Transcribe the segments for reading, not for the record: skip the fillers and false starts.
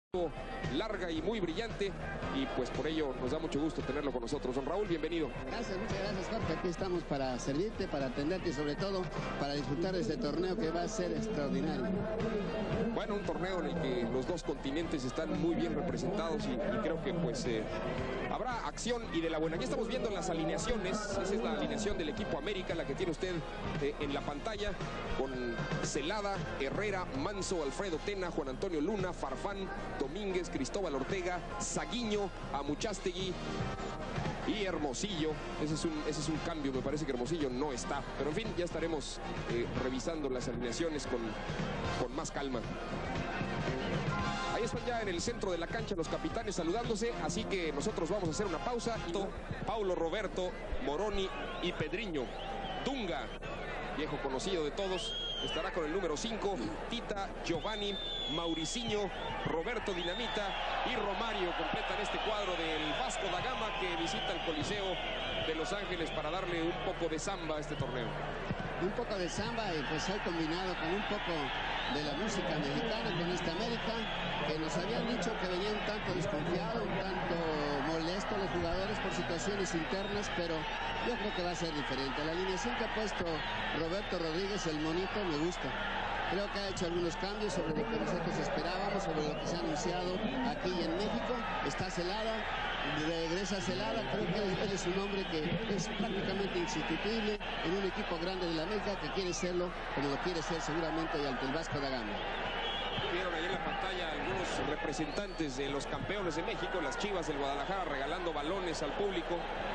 larga y muy brillante, y pues por ello nos da mucho gusto tenerlo con nosotros. Don Raúl, bienvenido. Gracias, muchas gracias, Jorge. Aquí estamos para servirte, para atenderte y sobre todo para disfrutar de este torneo que va a ser extraordinario. Bueno, un torneo en el que los dos continentes están muy bien representados y creo que pues habrá acción y de la buena. Aquí estamos viendo las alineaciones. Esa es la alineación del equipo América, la que tiene usted en la pantalla, con Celada, Herrera, Manso, Alfredo Tena, Juan Antonio Luna, Farfán, Domínguez, Cristóbal Ortega, Saguiño, Amuchastegui y Hermosillo. Ese es un cambio, me parece que Hermosillo no está. Pero en fin, ya estaremos revisando las alineaciones con más calma. Ahí están ya en el centro de la cancha los capitanes saludándose, así que nosotros vamos a hacer una pausa. Paulo Roberto, Moroni y Pedriño. Dunga, viejo conocido de todos, estará con el número 5, Tita, Giovanni, Mauricinho, Roberto Dinamita y Romario completan este cuadro del Vasco da Gama, que visita el Coliseo de Los Ángeles para darle un poco de samba a este torneo. Un poco de samba y pues hoy combinado con un poco de la música mexicana con esta América, que nos habían dicho que venía un tanto desconfiado, un tanto molesto los jugadores por situaciones internas, pero yo creo que va a ser diferente. La alineación que ha puesto Roberto Rodríguez, el monito, me gusta. Creo que ha hecho algunos cambios sobre lo que nosotros esperábamos, sobre lo que se ha anunciado aquí en México. Está Celada, regresa Celada. Creo que él es un hombre que es prácticamente insustituible en un equipo grande de la América, que quiere serlo como lo quiere ser seguramente ante el Vasco da Gama. Vieron ahí en la pantalla algunos representantes de los campeones de México, las Chivas del Guadalajara, regalando balones al público.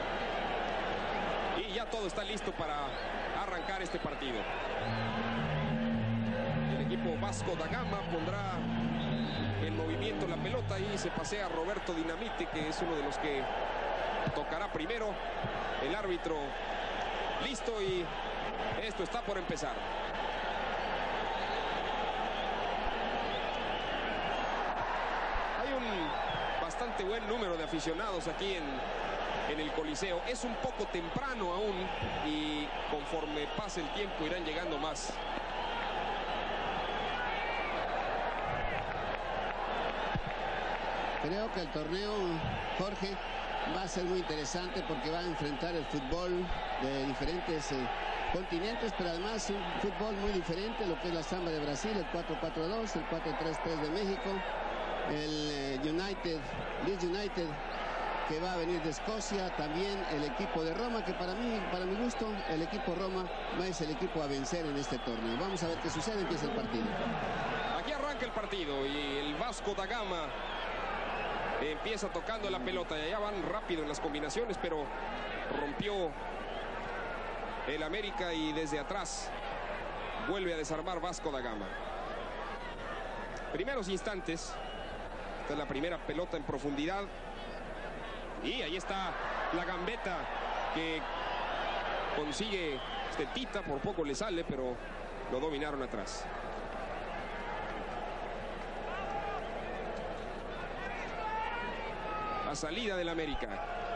Y ya todo está listo para arrancar este partido. El equipo Vasco da Gama pondrá en movimiento la pelota y se pasea Roberto Dinamite, que es uno de los que tocará primero. El árbitro listo y esto está por empezar. Hay un bastante buen número de aficionados aquí en el Coliseo. Es un poco temprano aún y conforme pase el tiempo irán llegando más. Creo que el torneo, Jorge, va a ser muy interesante porque va a enfrentar el fútbol de diferentes continentes, pero además un fútbol muy diferente, lo que es la samba de Brasil, el 4-4-2, el 4-3-3 de México, el Leeds United, que va a venir de Escocia, también el equipo de Roma, que para mi gusto, el equipo Roma es el equipo a vencer en este torneo. Vamos a ver qué sucede, empieza el partido. Aquí arranca el partido y el Vasco da Gama empieza tocando la pelota y allá van rápido en las combinaciones, pero rompió el América y desde atrás vuelve a desarmar Vasco da Gama. Primeros instantes, esta es la primera pelota en profundidad y ahí está la gambeta que consigue Tita, por poco le sale, pero lo dominaron atrás. Salida del América.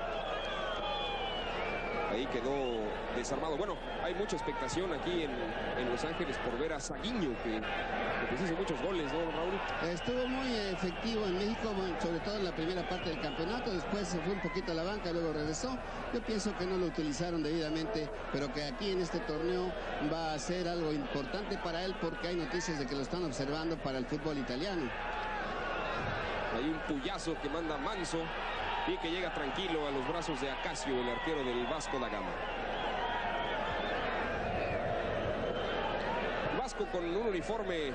Ahí quedó desarmado. Bueno, hay mucha expectación aquí en Los Ángeles por ver a Saguiño, que pues hizo muchos goles, ¿no, Raúl? Estuvo muy efectivo en México, sobre todo en la primera parte del campeonato. Después se fue un poquito a la banca, luego regresó. Yo pienso que no lo utilizaron debidamente, pero que aquí en este torneo va a ser algo importante para él, porque hay noticias de que lo están observando para el fútbol italiano. Hay un puyazo que manda Manso y que llega tranquilo a los brazos de Acacio, el arquero del Vasco da Gama. Vasco con un uniforme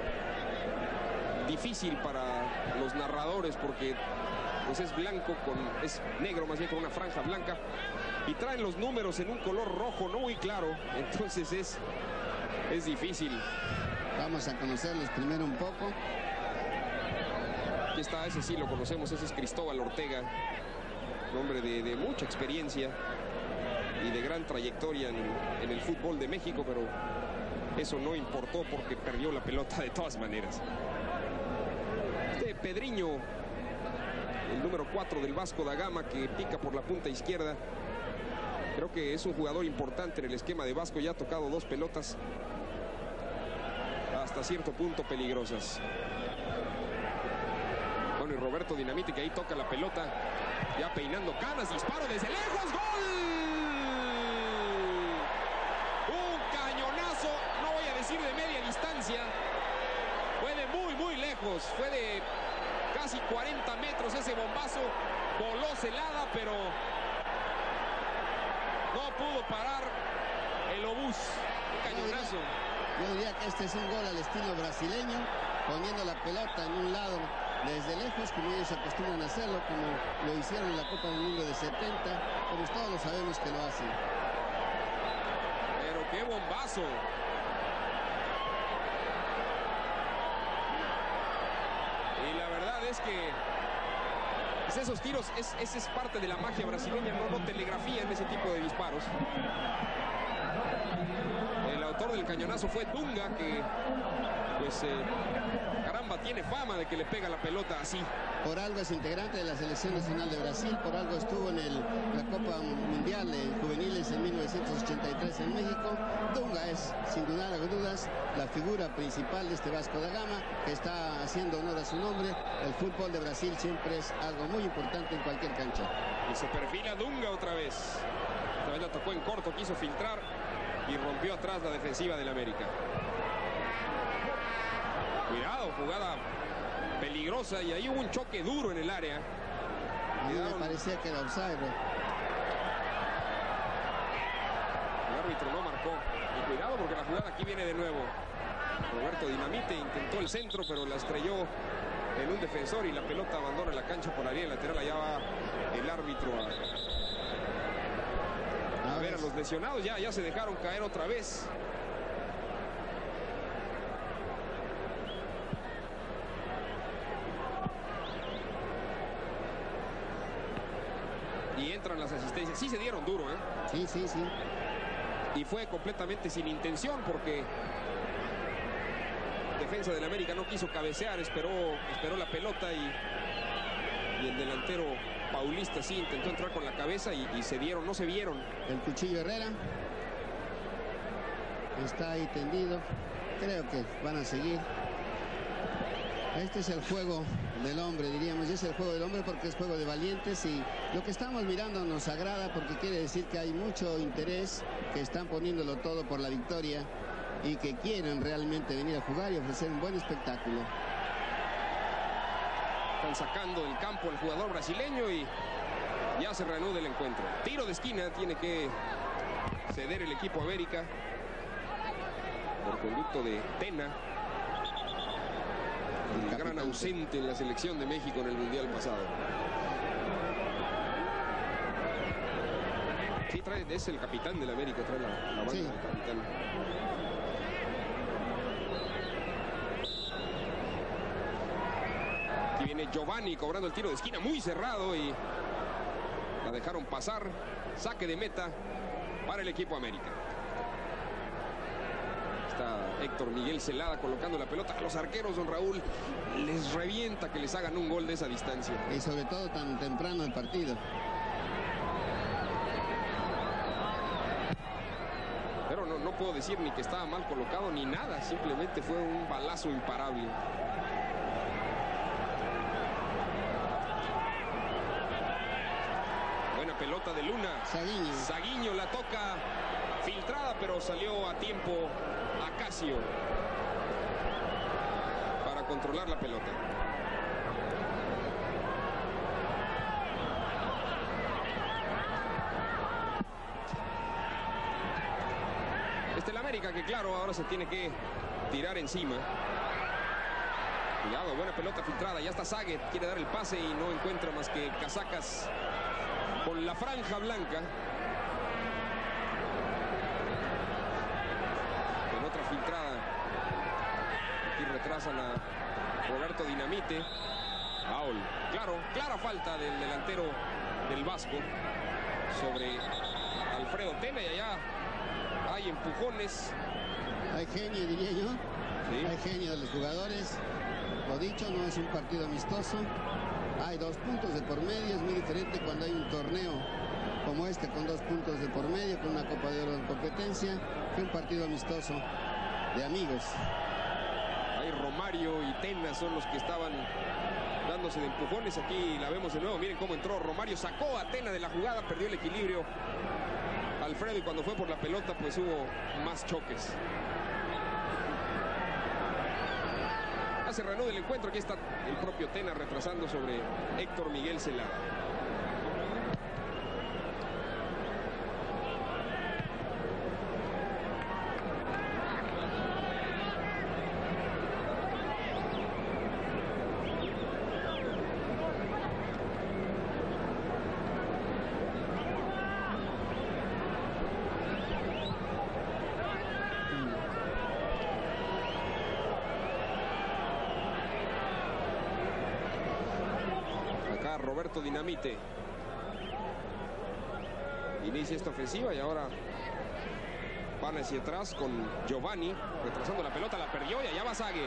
difícil para los narradores porque pues es blanco, es negro más bien, con una franja blanca, y traen los números en un color rojo no muy claro, entonces es difícil. Vamos a conocerlos primero un poco. Aquí está, ese sí lo conocemos, ese es Cristóbal Ortega, un hombre de mucha experiencia y de gran trayectoria en el fútbol de México, pero eso no importó porque perdió la pelota de todas maneras. Pedriño, el número 4 del Vasco da Gama, que pica por la punta izquierda. Creo que es un jugador importante en el esquema de Vasco, ya ha tocado 2 pelotas hasta cierto punto peligrosas. Roberto Dinamite, que ahí toca la pelota, ya peinando canas, disparo desde lejos, ¡gol! Un cañonazo, no voy a decir de media distancia, fue de muy lejos, fue de casi 40 metros ese bombazo, voló Celada, pero no pudo parar el obús. Un cañonazo. Yo diría que este es un gol al estilo brasileño, poniendo la pelota en un lado desde lejos, como ellos acostumbran a hacerlo, como lo hicieron en la Copa del Mundo de 70, como todos lo sabemos que lo hacen. Pero qué bombazo. Y la verdad es que pues esos tiros, esa es parte de la magia brasileña, no telegrafían ese tipo de disparos. El autor del cañonazo fue Dunga, que pues caramba, tiene fama de que le pega la pelota así. Por algo es integrante de la Selección Nacional de Brasil, por algo estuvo en la Copa Mundial de Juveniles en 1983 en México. Dunga es, sin lugar a dudas, la figura principal de este Vasco da Gama, que está haciendo honor a su nombre. El fútbol de Brasil siempre es algo muy importante en cualquier cancha. Y se perfila Dunga otra vez. Esta vez la tocó en corto, quiso filtrar y rompió atrás la defensiva del América. Cuidado, jugada peligrosa, y ahí hubo un choque duro en el área. A mí me parecía que era offside. El árbitro no marcó. Y cuidado porque la jugada aquí viene de nuevo. Roberto Dinamite intentó el centro, pero la estrelló en un defensor y la pelota abandona la cancha por la línea lateral. Allá va el árbitro a ver a los lesionados. Ya se dejaron caer otra vez. Y entran las asistencias. Sí se dieron duro, ¿eh? Sí. Y fue completamente sin intención, porque defensa del América no quiso cabecear, esperó la pelota, y el delantero paulista sí intentó entrar con la cabeza y no se vieron. El Cuchillo Herrera está ahí tendido. Creo que van a seguir. Este es el juego del hombre, diríamos, y es el juego del hombre porque es juego de valientes, y lo que estamos mirando nos agrada porque quiere decir que hay mucho interés, que están poniéndolo todo por la victoria y que quieren realmente venir a jugar y ofrecer un buen espectáculo. Están sacando del campo el jugador brasileño y ya se reanuda el encuentro. Tiro de esquina, tiene que ceder el equipo América por conducto de Tena, el gran ausente en la selección de México en el Mundial pasado. Sí, es el capitán del América, trae la banda del capitán. Aquí viene Giovanni cobrando el tiro de esquina muy cerrado y la dejaron pasar. Saque de meta para el equipo América. Está Héctor Miguel Celada colocando la pelota. A los arqueros, don Raúl, les revienta que les hagan un gol de esa distancia. Y sobre todo tan temprano el partido. Pero no puedo decir ni que estaba mal colocado ni nada. Simplemente fue un balazo imparable. Buena pelota de Luna. Zaguiño la toca filtrada, pero salió a tiempo Acacio para controlar la pelota. El América, que claro, ahora se tiene que tirar encima. Cuidado, buena pelota filtrada. Ya está Saguet, quiere dar el pase y no encuentra más que casacas con la franja blanca. En otra filtrada. Aquí retrasan a Roberto Dinamite. Foul. Clara falta del delantero del Vasco sobre Alfredo Tena, y allá hay empujones. Hay genio, diría yo. Sí. Hay genio de los jugadores. Lo dicho, no es un partido amistoso. Hay 2 puntos de por medio. Es muy diferente cuando hay un torneo como este con 2 puntos de por medio, con una Copa de Oro en competencia, que un partido amistoso de amigos. Ahí Romario y Tena son los que estaban dándose de empujones. Aquí la vemos de nuevo. Miren cómo entró Romario, sacó a Tena de la jugada, perdió el equilibrio Alfredo, y cuando fue por la pelota pues hubo más choques. Se reanuda el encuentro. Aquí está el propio Tena retrasando sobre Héctor Miguel Celada. Roberto Dinamite inicia esta ofensiva y ahora van hacia atrás con Giovanni retrasando la pelota, la perdió y allá va Sague,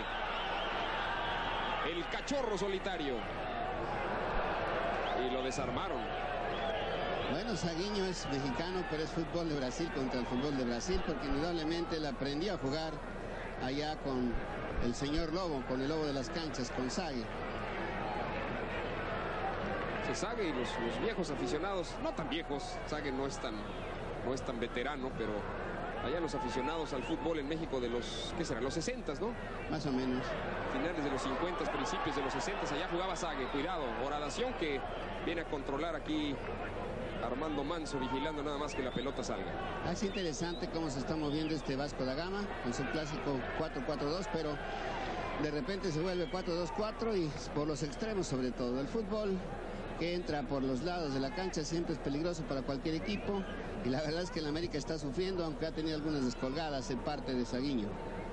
el cachorro solitario, y lo desarmaron. Bueno, Saguinho es mexicano, pero es fútbol de Brasil contra el fútbol de Brasil, porque indudablemente él aprendió a jugar allá con el señor Lobo, con el Lobo de las canchas, con Sague. Sague y los viejos aficionados, no tan viejos, Sague no es tan veterano, pero allá los aficionados al fútbol en México de los, ¿qué será? Los 60s, ¿no? Más o menos. Finales de los 50s, principios de los 60s, allá jugaba Sague. Cuidado, Horadación que viene a controlar aquí Armando Manso, vigilando nada más que la pelota salga. Es interesante cómo se está moviendo este Vasco da Gama con su clásico 4-4-2, pero de repente se vuelve 4-2-4 y por los extremos sobre todo. El fútbol que entra por los lados de la cancha siempre es peligroso para cualquier equipo, y la verdad es que el América está sufriendo, aunque ha tenido algunas descolgadas en parte de Saguinho.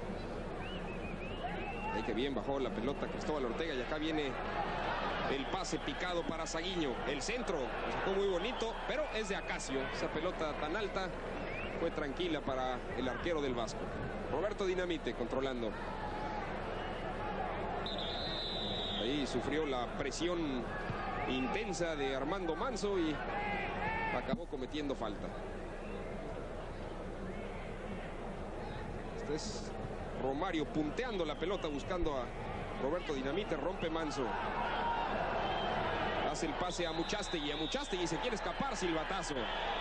Ahí que bien bajó la pelota Cristóbal Ortega, y acá viene el pase picado para Saguinho. El centro lo sacó muy bonito, pero es de Acacio. Esa pelota tan alta fue tranquila para el arquero del Vasco. Roberto Dinamite controlando. Ahí sufrió la presión intensa de Armando Manso y acabó cometiendo falta. Este es Romario punteando la pelota, buscando a Roberto Dinamite. Rompe Manso, hace el pase a Muchastegui se quiere escapar, silbatazo.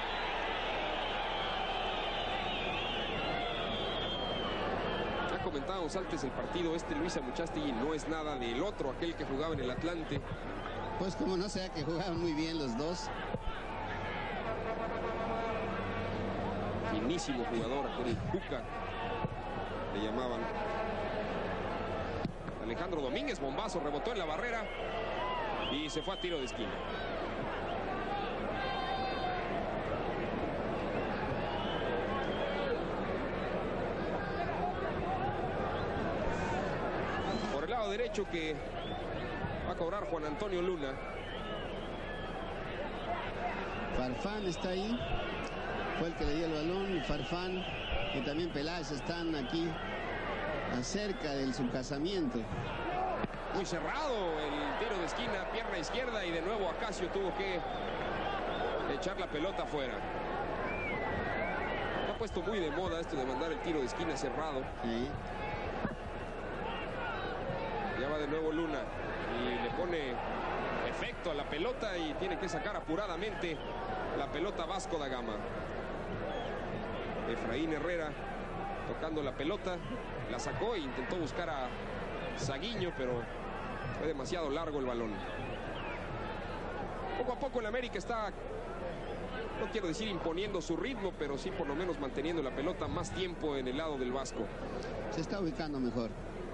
Ya comentábamos antes el partido, Luis Amuchastegui no es nada del otro, aquel que jugaba en el Atlante. Pues como no sea que jugaban muy bien los dos. Finísimo jugador, aquel Cuca le llamaban. Alejandro Domínguez, bombazo, rebotó en la barrera y se fue a tiro de esquina. Por el lado derecho que va a cobrar Juan Antonio Luna. Farfán está ahí, fue el que le dio el balón, y Farfán y también Peláez están aquí acerca del subcasamiento. Muy cerrado el tiro de esquina, pierna izquierda, y de nuevo Acacio tuvo que echar la pelota afuera. Ha puesto muy de moda esto de mandar el tiro de esquina cerrado. Sí. Ya va de nuevo Luna y le pone efecto a la pelota y tiene que sacar apuradamente la pelota Vasco da Gama. Efraín Herrera tocando la pelota, la sacó e intentó buscar a Saguinho, pero fue demasiado largo el balón. Poco a poco el América está, no quiero decir imponiendo su ritmo, pero sí por lo menos manteniendo la pelota más tiempo en el lado del Vasco. Se está ubicando mejor.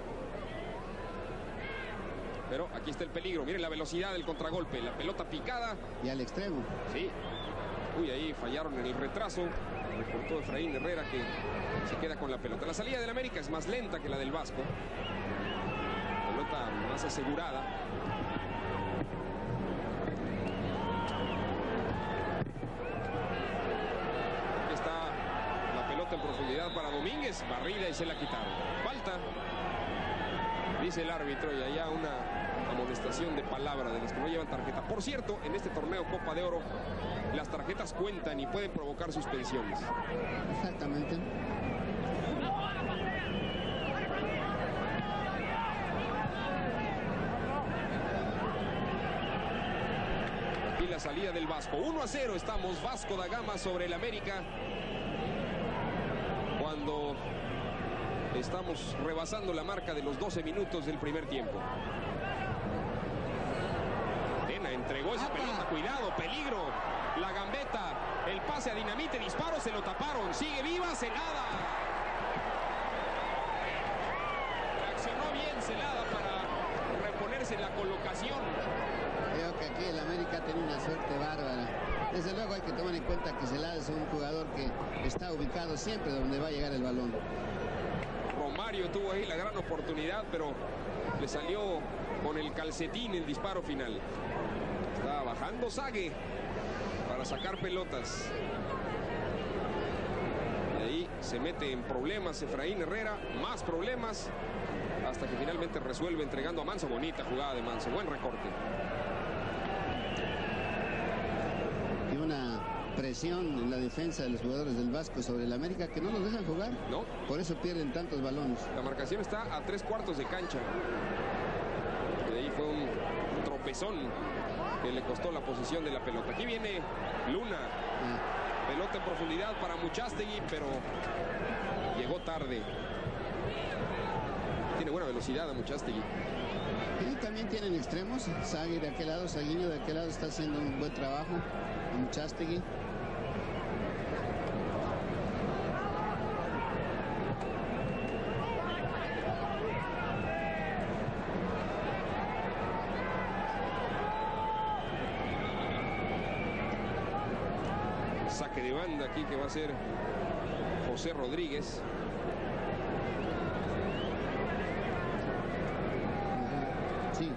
Pero aquí está el peligro, miren la velocidad del contragolpe, la pelota picada. Y al extremo. Sí. Uy, ahí fallaron en el retraso. Recortó Efraín Herrera, que se queda con la pelota. La salida del América es más lenta que la del Vasco. Pelota más asegurada. Aquí está la pelota en profundidad para Domínguez. Barrida y se la quitaron. Falta, dice el árbitro, y allá una amonestación de palabra de los que no llevan tarjeta. Por cierto, en este torneo Copa de Oro, las tarjetas cuentan y pueden provocar suspensiones. Exactamente. la salida del Vasco. 1-0 estamos, Vasco da Gama sobre el América. Cuando estamos rebasando la marca de los 12 minutos del primer tiempo. Tena entregó esa pelota, cuidado, peligro. La gambeta, el pase a Dinamite, disparo, se lo taparon. Sigue viva Celada. Reaccionó bien Celada para reponerse en la colocación. Creo que aquí el América tiene una suerte bárbara. Desde luego hay que tomar en cuenta que Celada es un jugador que está ubicado siempre donde va a llegar el balón. Romario tuvo ahí la gran oportunidad, pero le salió con el calcetín el disparo final. Está bajando Sague para sacar pelotas. Y ahí se mete en problemas Efraín Herrera, más problemas, hasta que finalmente resuelve entregando a Manso. Bonita jugada de Manso, buen recorte. Y una presión en la defensa de los jugadores del Vasco sobre el América que no los dejan jugar. No. Por eso pierden tantos balones. La marcación está a 3/4 de cancha. De ahí fue un tropezón que le costó la posición de la pelota. Aquí viene Luna. Pelota en profundidad para Muchastegui, pero llegó tarde. Tiene buena velocidad a Muchastegui. Y también tienen extremos. Sague de aquel lado, Saguiño de aquel lado está haciendo un buen trabajo. Muchastegui. Saque de banda aquí que va a ser José Rodríguez. Sí.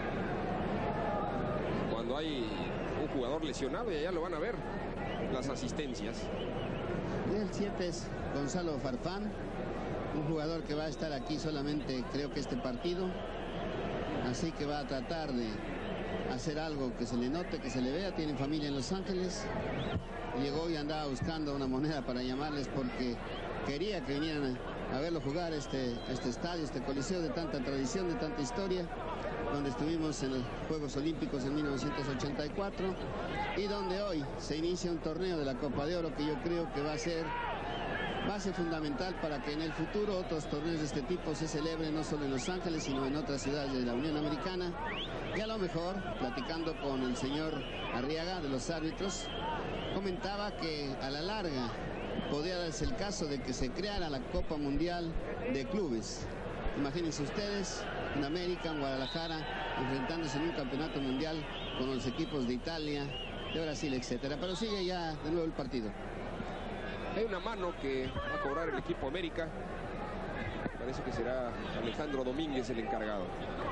Cuando hay un jugador lesionado, y allá lo van a ver las asistencias. Y el 7 es Gonzalo Farfán, un jugador que va a estar aquí solamente creo que este partido. Así que va a tratar de hacer algo que se le note, que se le vea. Tiene familia en Los Ángeles. Llegó y andaba buscando una moneda para llamarles porque quería que vinieran a verlo jugar este estadio, este coliseo de tanta tradición, de tanta historia, donde estuvimos en los Juegos Olímpicos en 1984 y donde hoy se inicia un torneo de la Copa de Oro que yo creo que va a ser base fundamental para que en el futuro otros torneos de este tipo se celebren no solo en Los Ángeles, sino en otras ciudades de la Unión Americana. Y a lo mejor, platicando con el señor Arriaga de los árbitros, comentaba que a la larga podría darse el caso de que se creara la Copa Mundial de Clubes. Imagínense ustedes, en América, en Guadalajara, enfrentándose en un campeonato mundial con los equipos de Italia, de Brasil, etcétera. Pero sigue ya de nuevo el partido. Hay una mano que va a cobrar el equipo América. Parece que será Alejandro Domínguez el encargado.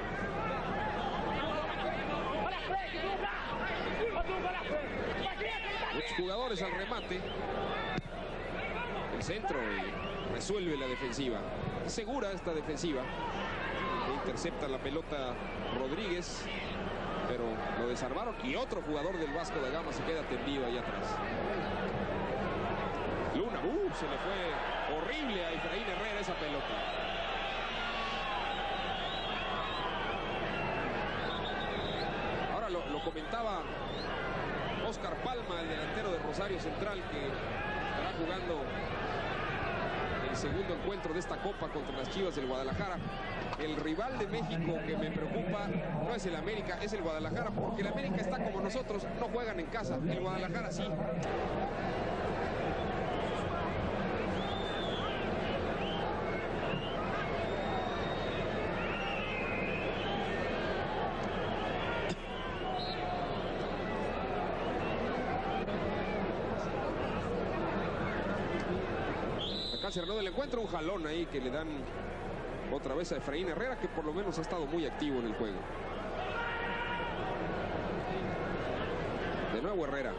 Muchos jugadores al remate. El centro y resuelve la defensiva. Segura esta defensiva. Intercepta la pelota Rodríguez, pero lo desarmaron y otro jugador del Vasco da Gama se queda tendido ahí atrás. Luna, se le fue horrible a Efraín Herrera esa pelota. Ahora lo comentaba Oscar Palma, el delantero de Rosario Central, que estará jugando el segundo encuentro de esta Copa contra las Chivas del Guadalajara. El rival de México que me preocupa no es el América, es el Guadalajara, porque el América está como nosotros, no juegan en casa, el Guadalajara sí. Se reanuda el encuentro, un jalón ahí que le dan otra vez a Efraín Herrera, que por lo menos ha estado muy activo en el juego. De nuevo Herrera.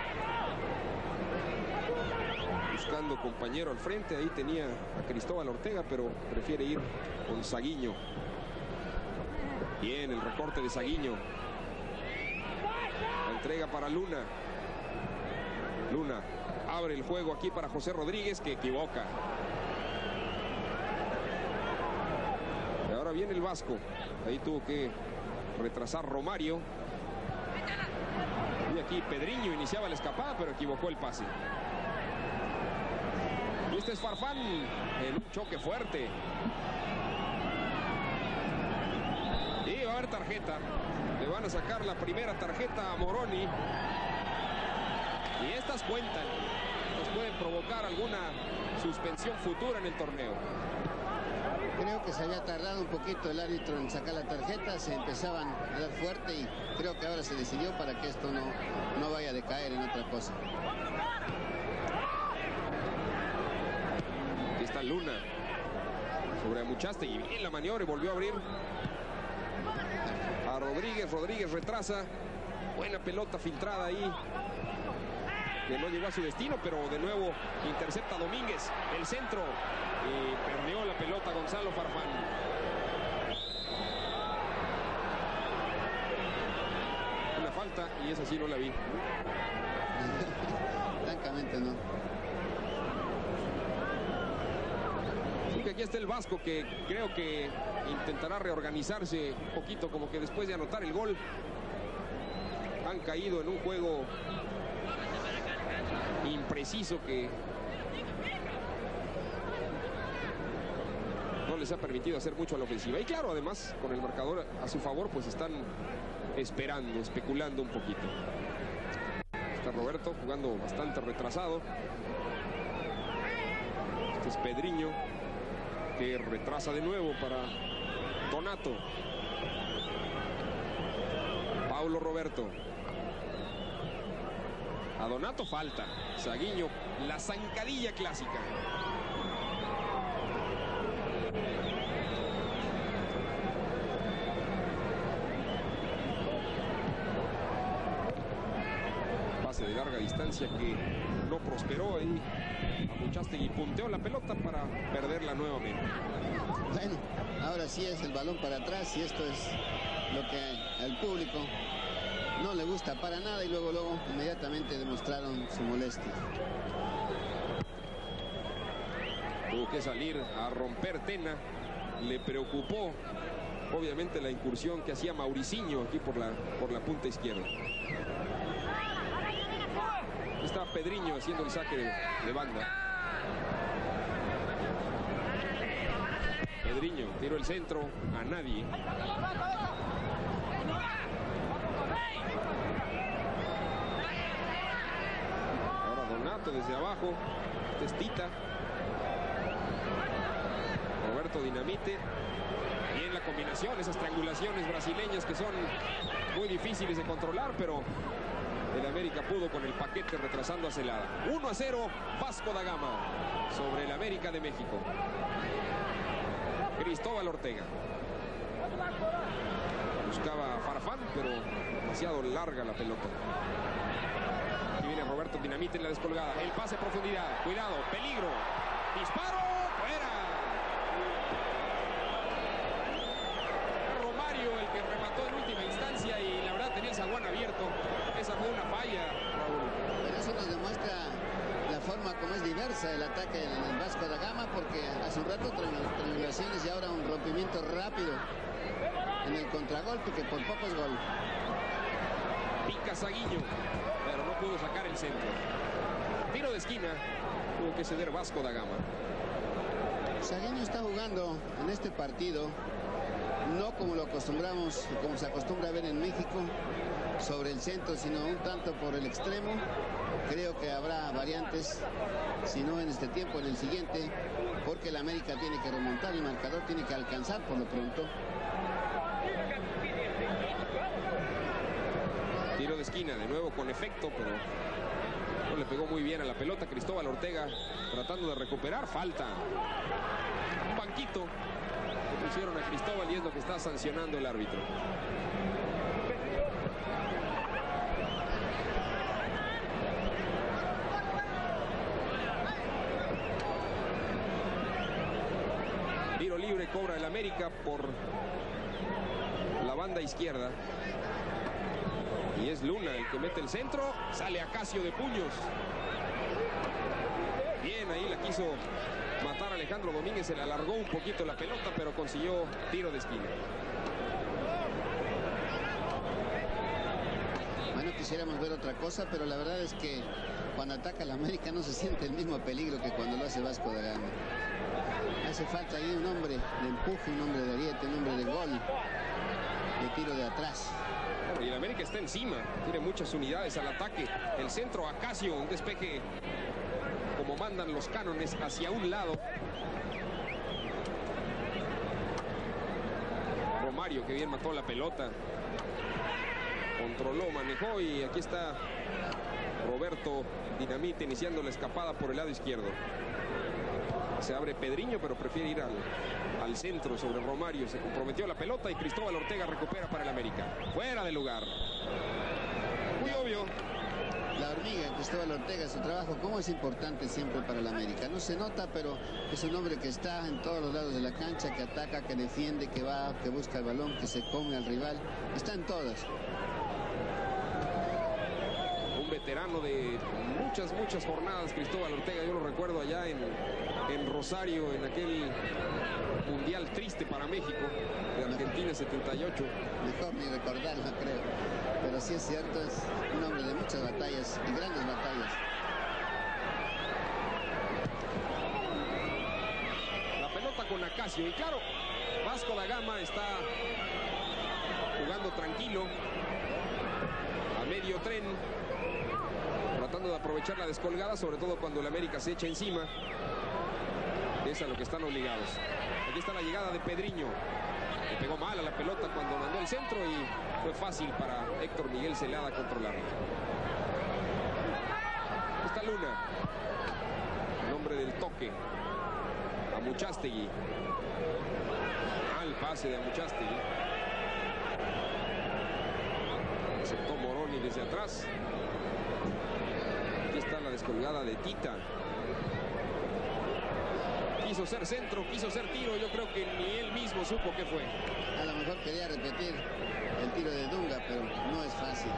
Buscando compañero al frente, ahí tenía a Cristóbal Ortega, pero prefiere ir con Saguiño. Bien, el recorte de Saguiño. La entrega para Luna. Luna abre el juego aquí para José Rodríguez, que equivoca. Y ahora viene el Vasco. Ahí tuvo que retrasar Romario. Y aquí Pedriño iniciaba la escapada, pero equivocó el pase. Y este es Farfán en un choque fuerte. Y va a haber tarjeta. Le van a sacar la primera tarjeta a Moroni. Y estas cuentan. Nos pueden provocar alguna suspensión futura en el torneo. Creo que se había tardado un poquito el árbitro en sacar la tarjeta, se empezaban a dar fuerte y creo que ahora se decidió para que esto no vaya a decaer en otra cosa. Aquí está Luna sobre Amuchaste y bien la maniobra y volvió a abrir a Rodríguez. Rodríguez retrasa, buena pelota filtrada ahí, que no llegó a su destino, pero de nuevo intercepta Domínguez, el centro, y perdió la pelota Gonzalo Farfán. Una falta y esa sí no la vi. Francamente no. Sí, que aquí está el Vasco, que creo que intentará reorganizarse un poquito, como que después de anotar el gol han caído en un juego impreciso que no les ha permitido hacer mucho a la ofensiva. Y claro, además, con el marcador a su favor, pues están esperando, especulando un poquito. Está Roberto jugando bastante retrasado. Este es Pedriño, que retrasa de nuevo para Donato. Paulo Roberto. A Donato falta. Saguiño, la zancadilla clásica. Pase de larga distancia que no prosperó ahí. Amuchastegui punteó la pelota para perderla nuevamente. Bueno, ahora sí es el balón para atrás y esto es lo que al público no le gusta para nada y luego inmediatamente demostraron su molestia. Tuvo que salir a romper Tena. Le preocupó obviamente la incursión que hacía Mauricinho aquí por la punta izquierda. Está Pedriño haciendo el saque de banda. Pedriño tiró el centro a nadie. Ahora Donato desde abajo. Testita. Roberto Dinamite. Bien la combinación, esas triangulaciones brasileñas que son muy difíciles de controlar, pero el América pudo con el paquete retrasando a Celada. 1-0 Vasco da Gama sobre el América de México. Cristóbal Ortega. Buscaba a Farfán, pero demasiado larga la pelota. Aquí viene Roberto Dinamite en la descolgada. El pase a profundidad. Cuidado, peligro. Disparo, fuera. Romario el que remató en última instancia y la verdad tenía el zaguán abierto. Esa fue una falla, Raúl. Pero eso nos demuestra la forma como es diversa el ataque del Vasco da Gama, porque hace un rato triangulaciones y ahora un rompimiento rápido en el contragolpe que por poco es gol. Pica Saguiño, pero no pudo sacar el centro. Tiro de esquina, tuvo que ceder Vasco da Gama. Saguiño está jugando en este partido no como lo acostumbramos, como se acostumbra a ver en México, sobre el centro, sino un tanto por el extremo. Creo que habrá variantes, si no en este tiempo, en el siguiente, porque el América tiene que remontar, el marcador tiene que alcanzar por lo pronto. Tiro de esquina, de nuevo con efecto, pero no le pegó muy bien a la pelota. Cristóbal Ortega tratando de recuperar, falta. Un banquito que pusieron a Cristóbal y es lo que está sancionando el árbitro. Tiro libre cobra el América por la banda izquierda. Y es Luna el que mete el centro. Sale Acacio de puños. Bien, ahí la quiso matar Alejandro Domínguez. Se le alargó un poquito la pelota, pero consiguió tiro de esquina. Bueno, quisiéramos ver otra cosa, pero la verdad es que cuando ataca la América no se siente el mismo peligro que cuando lo hace Vasco da Gama. Hace falta ahí un hombre de empuje, un hombre de ariete, un hombre de gol, de tiro de atrás. Bueno, y el América está encima, tiene muchas unidades al ataque. El centro, Acacio, un despeje como mandan los cánones hacia un lado. Romario, que bien mató la pelota. Controló, manejó y aquí está Roberto Dinamite iniciando la escapada por el lado izquierdo. Se abre Pedriño, pero prefiere ir al centro sobre Romario. Se comprometió la pelota y Cristóbal Ortega recupera para el América. Fuera de lugar. Muy obvio. La hormiga, Cristóbal Ortega, su trabajo, cómo es importante siempre para el América. No se nota, pero es un hombre que está en todos los lados de la cancha, que ataca, que defiende, que va, que busca el balón, que se come al rival. Está en todas. Un veterano de muchas jornadas, Cristóbal Ortega. Yo lo recuerdo allá en Rosario, en aquel mundial triste para México, de Argentina 78. Mejor ni recordarlo, creo. Pero sí es cierto, es un hombre de muchas batallas y grandes batallas. La pelota con Acacio y claro, Vasco da Gama está jugando tranquilo a medio tren, tratando de aprovechar la descolgada, sobre todo cuando el América se echa encima. Es a lo que están obligados. Aquí está la llegada de Pedriño. Le pegó mal a la pelota cuando mandó el centro y fue fácil para Héctor Miguel Celada controlarla. Está Luna, el hombre del toque. Amuchastegui. Al pase de Amuchastegui. Aceptó Moroni desde atrás. Aquí está la descolgada de Tita. Quiso ser centro, quiso ser tiro, yo creo que ni él mismo supo qué fue. A lo mejor quería repetir el tiro de Dunga, pero no es fácil.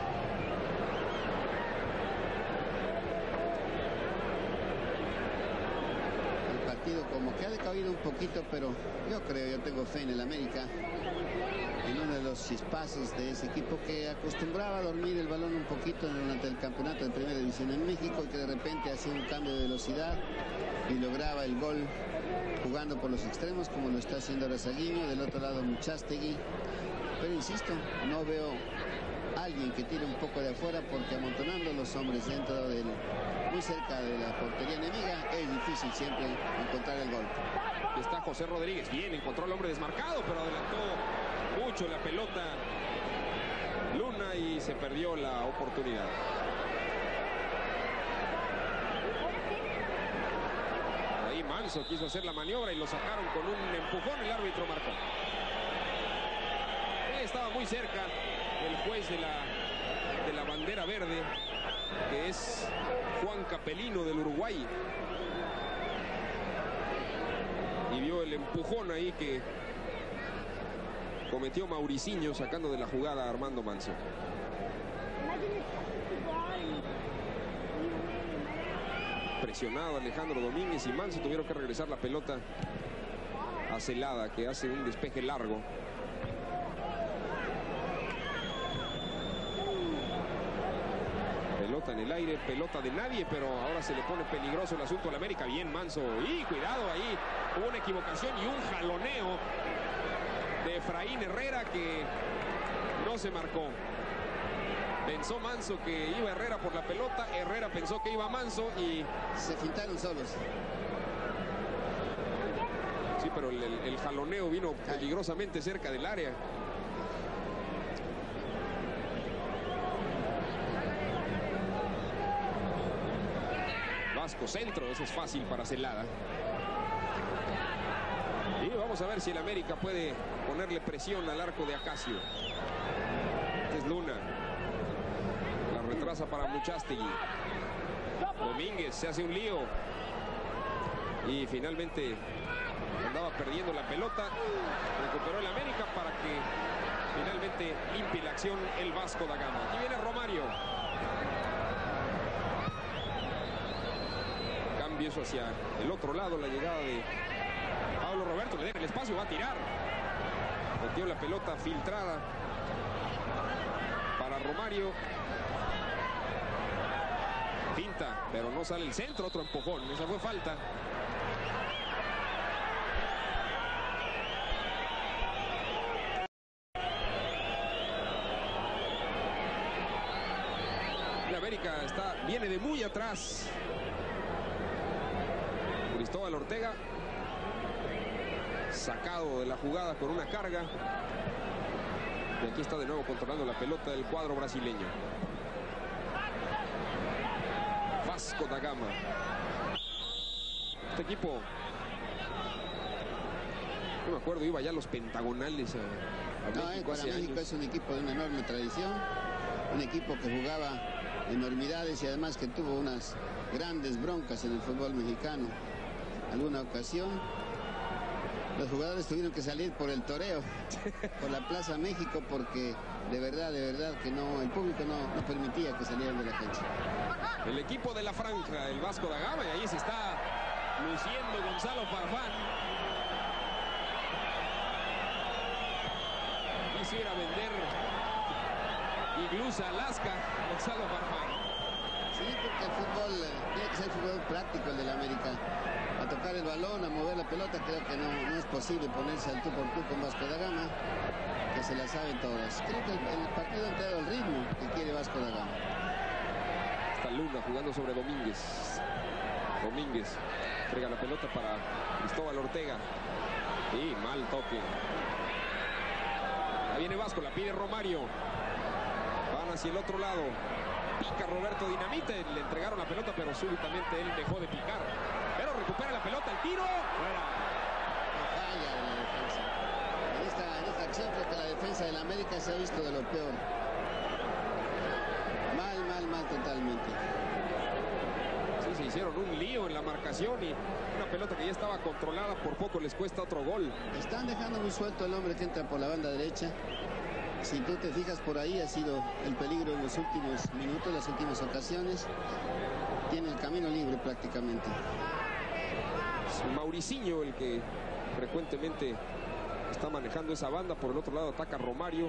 El partido como que ha decaído un poquito, pero yo tengo fe en el América. En uno de los chispazos de ese equipo que acostumbraba a dormir el balón un poquito durante el campeonato de Primera División en México y que de repente hacía un cambio de velocidad y lograba el gol jugando por los extremos como lo está haciendo ahora Saguiño, del otro lado Muchastegui. Pero insisto, no veo a alguien que tire un poco de afuera porque amontonando los hombres dentro del, muy cerca de la portería enemiga, es difícil siempre encontrar el gol. Está José Rodríguez, bien, encontró al hombre desmarcado, pero adelantó mucho la pelota Luna y se perdió la oportunidad. Ahí Manso quiso hacer la maniobra y lo sacaron con un empujón, el árbitro marcó. Estaba muy cerca el juez de la bandera verde, que es Juan Capelino del Uruguay. Y vio el empujón ahí que cometió Mauricinho sacando de la jugada a Armando Manso. Presionado Alejandro Domínguez y Manso tuvieron que regresar la pelota a Celada, que hace un despeje largo. Pelota en el aire, pelota de nadie, pero ahora se le pone peligroso el asunto al América. Bien Manso, y cuidado ahí, hubo una equivocación y un jaloneo de Efraín Herrera que no se marcó. Pensó Manso que iba Herrera por la pelota, Herrera pensó que iba Manso y se fintaron solos. Sí, pero el jaloneo vino peligrosamente cerca del área. Vasco centro, eso es fácil para Celada. Y vamos a ver si el América puede ponerle presión al arco de Acacio. Este es Luna. La retrasa para Muchastegui. Domínguez se hace un lío. Y finalmente andaba perdiendo la pelota. Recuperó el América para que finalmente limpie la acción el Vasco da Gama. Aquí viene Romario. Cambio eso hacia el otro lado, la llegada de Pablo Roberto, le deja el espacio, va a tirar. Metió la pelota filtrada para Romario. Pinta, pero no sale el centro, otro empujón. Esa fue falta. La América viene de muy atrás. Cristóbal Ortega, sacado de la jugada con una carga. Y aquí está de nuevo controlando la pelota del cuadro brasileño. Vasco da Gama. Este equipo, no me acuerdo, iba ya a los pentagonales a México hace años. México es un equipo de una enorme tradición, un equipo que jugaba enormidades y además que tuvo unas grandes broncas en el fútbol mexicano. Alguna ocasión los jugadores tuvieron que salir por el toreo, por la Plaza México, porque de verdad que no, el público no permitía que salieran de la cancha. El equipo de la franja, el Vasco da Gama, y ahí se está luciendo Gonzalo Farfán. Quisiera vender Iglusa Alaska, Gonzalo Farfán. Sí, porque el fútbol tiene que ser fútbol práctico, el de la América. A tocar el balón, a mover la pelota, creo que no es posible ponerse al tú por tú con Vasco da Gama, que se la saben todas. Creo que el partido ha entrado al ritmo que quiere Vasco da Gama. Está Luna jugando sobre Domínguez. Domínguez entrega la pelota para Cristóbal Ortega. Y mal toque. Ahí viene Vasco, la pide Romario. Van hacia el otro lado. Pica Roberto Dinamite. Le entregaron la pelota, pero súbitamente él dejó de picar. Pero recupera la pelota, el tiro. Fuera. No falla de la defensa. En esta acción creo que la defensa de la América se ha visto de lo peor. Mal totalmente. Sí, se hicieron un lío en la marcación y una pelota que ya estaba controlada, por poco les cuesta otro gol. Están dejando muy suelto el hombre que entra por la banda derecha. Si tú te fijas, por ahí ha sido el peligro en los últimos minutos, las últimas ocasiones. Tiene el camino libre prácticamente. Es Mauricinho el que frecuentemente está manejando esa banda. Por el otro lado ataca Romario.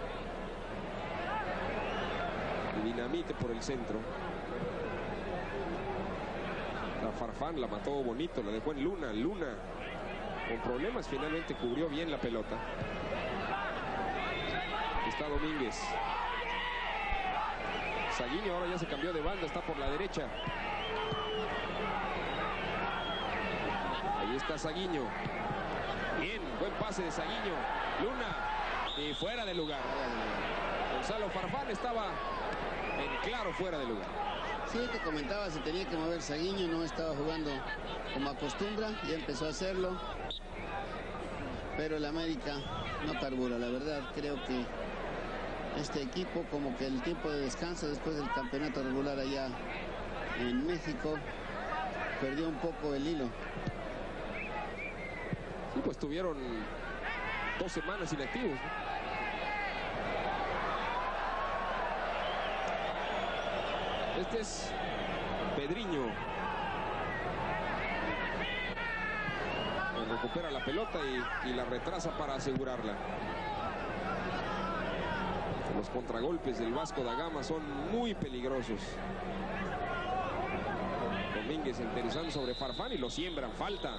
Y Dinamite por el centro. La Farfán la mató bonito, la dejó en Luna. Luna con problemas finalmente cubrió bien la pelota. Está Domínguez. Saguinho ahora ya se cambió de banda, está por la derecha. Ahí está Saguinho. Bien, buen pase de Saguinho. Luna y fuera de lugar. Gonzalo Farfán estaba en claro fuera de lugar. Sí, te comentaba, se tenía que mover Saguinho, no estaba jugando como acostumbra, ya empezó a hacerlo. Pero el América no carbura, la verdad, creo que este equipo, como que el tiempo de descanso después del campeonato regular allá en México, perdió un poco el hilo. Sí, pues tuvieron 2 semanas inactivos, ¿no? Este es Pedriño. Recupera la pelota y la retrasa para asegurarla. Los contragolpes del Vasco da Gama son muy peligrosos. Domínguez interesando sobre Farfán y lo siembran. Falta.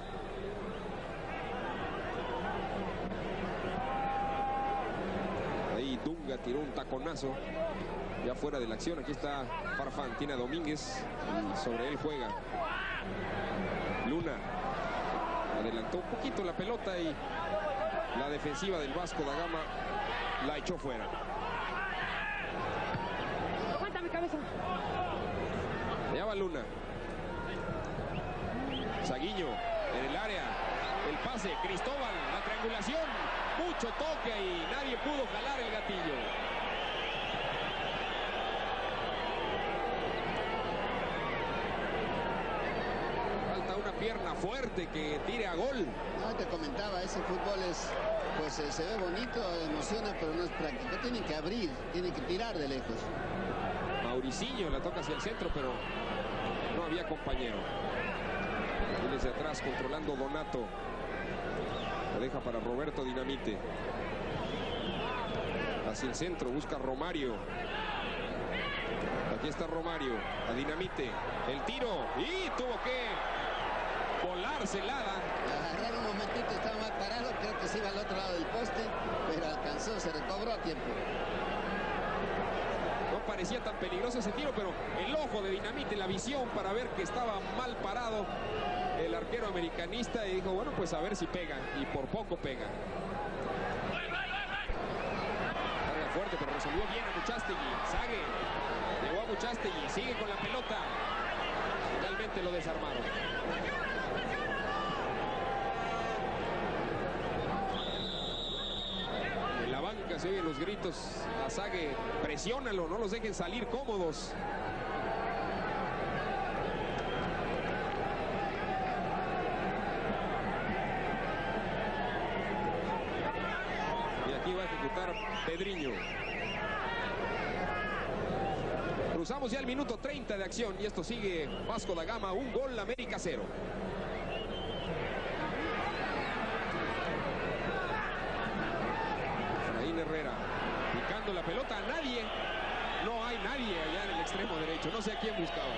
Ahí Dunga tiró un taconazo. Ya fuera de la acción, aquí está Farfán, tiene a Domínguez y sobre él juega Luna. Adelantó un poquito la pelota y la defensiva del Vasco da Gama la echó fuera. Aguántame, cabeza. Allá va Luna. Saguinho en el área. El pase, Cristóbal, la triangulación. Mucho toque y nadie pudo jalar el gatillo. Pierna fuerte que tire a gol. No, te comentaba, ese fútbol es, pues se ve bonito, emociona, pero no es práctico. Tienen que abrir, tienen que tirar de lejos. Mauricinho la toca hacia el centro, pero no había compañero. Y desde atrás controlando Donato. La deja para Roberto Dinamite. Hacia el centro, busca Romario. La Aquí está Romario, a Dinamite, el tiro y tuvo que volarse Lada. Agarrar un momentito, estaba mal parado, creo que se iba al otro lado del poste, pero alcanzó, se recobró a tiempo. No parecía tan peligroso ese tiro, pero el ojo de Dinamite, la visión para ver que estaba mal parado el arquero americanista y dijo, bueno, pues a ver si pega, y por poco pega. Carga fuerte, pero resolvió bien a Muchastegui. Sague llegó a Muchastegui, sigue con la pelota. Finalmente lo desarmaron. En la banca se oyen los gritos a Sague, presiónalo, no los dejen salir cómodos. Y aquí va a ejecutar Pedriño. Cruzamos ya el minuto 30 de acción y esto sigue Vasco da Gama, 1 gol, América 0. Efraín Herrera picando la pelota a nadie. No hay nadie allá en el extremo derecho, no sé a quién buscaba.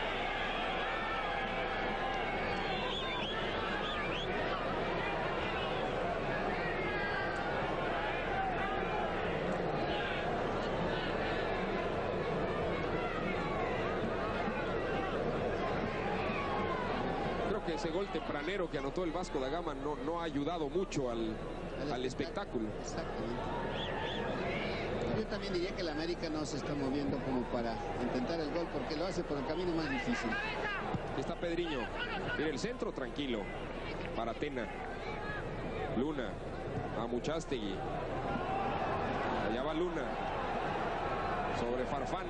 Que ese gol tempranero que anotó el Vasco da Gama no ha ayudado mucho al espectáculo. Exactamente. Yo también diría que el América no se está moviendo como para intentar el gol, porque lo hace por el camino más difícil. Aquí está Pedriño. Mira el centro, tranquilo. Para Tena. Luna. A Muchastegui. Allá va Luna. Sobre Farfán.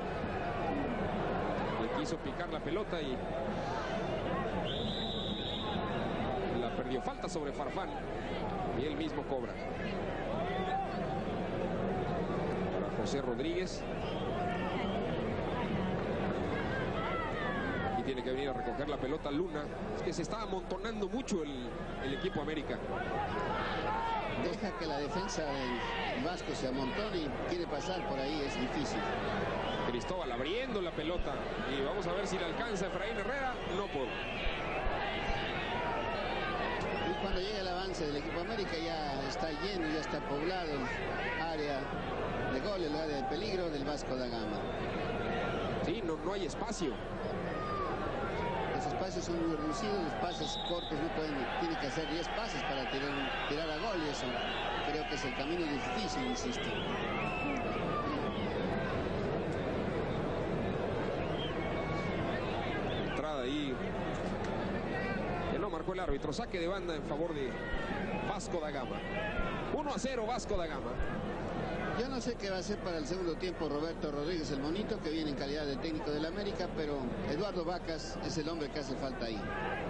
Le quiso picar la pelota y la perdió. Falta sobre Farfán y él mismo cobra. Para José Rodríguez. Y tiene que venir a recoger la pelota Luna. Es que se está amontonando mucho el equipo América. Deja que la defensa del Vasco se amontone y quiere pasar por ahí, es difícil. Cristóbal abriendo la pelota y vamos a ver si le alcanza Efraín Herrera. No pudo. Y cuando llega el avance del equipo América ya está lleno, ya está poblado el área de gol, el área de peligro del Vasco da Gama. Sí, no hay espacio. Los espacios son muy reducidos, los pases cortos no pueden, tienen que hacer 10 pases para tirar a gol y eso creo que es el camino difícil, insisto. Entrada ahí que no marcó el árbitro. Saque de banda en favor de Vasco da Gama. 1-0 Vasco da Gama. Yo no sé qué va a hacer para el segundo tiempo Roberto Rodríguez, el monito, que viene en calidad de técnico del América, pero Eduardo Vacas es el hombre que hace falta ahí.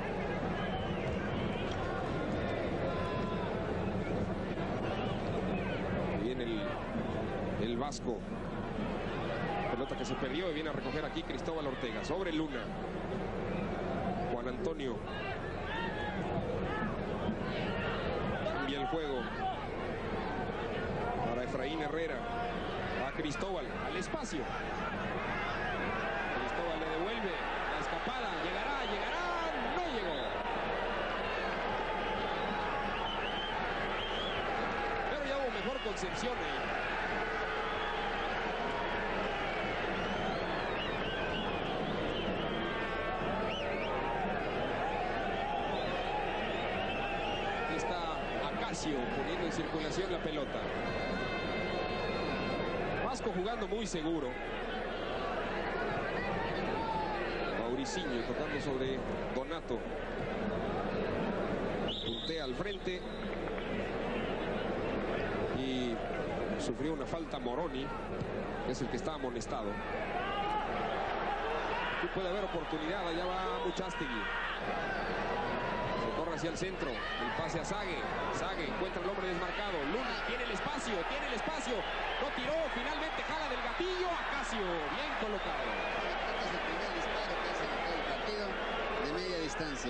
Viene el Vasco. Pelota que se perdió y viene a recoger aquí Cristóbal Ortega. Sobre Luna. Juan Antonio. Cambia el juego. Para Efraín Herrera. A Cristóbal. Al espacio. Cristóbal le devuelve. La escapada. Llegará. No llegó. Pero ya hubo mejor concepción ahí. Poniendo en circulación la pelota. Vasco jugando muy seguro. Mauricinho tocando sobre Donato. Puntea al frente. Y sufrió una falta Moroni, que es el que está amonestado. Aquí puede haber oportunidad. Allá va Muchastegui. Corre hacia el centro, el pase a Sague. Sague encuentra al hombre desmarcado. Luna tiene el espacio, no tiró, finalmente jala del gatillo. Acacio, bien colocado. Este es el primer disparo que hace en todo el partido de media distancia.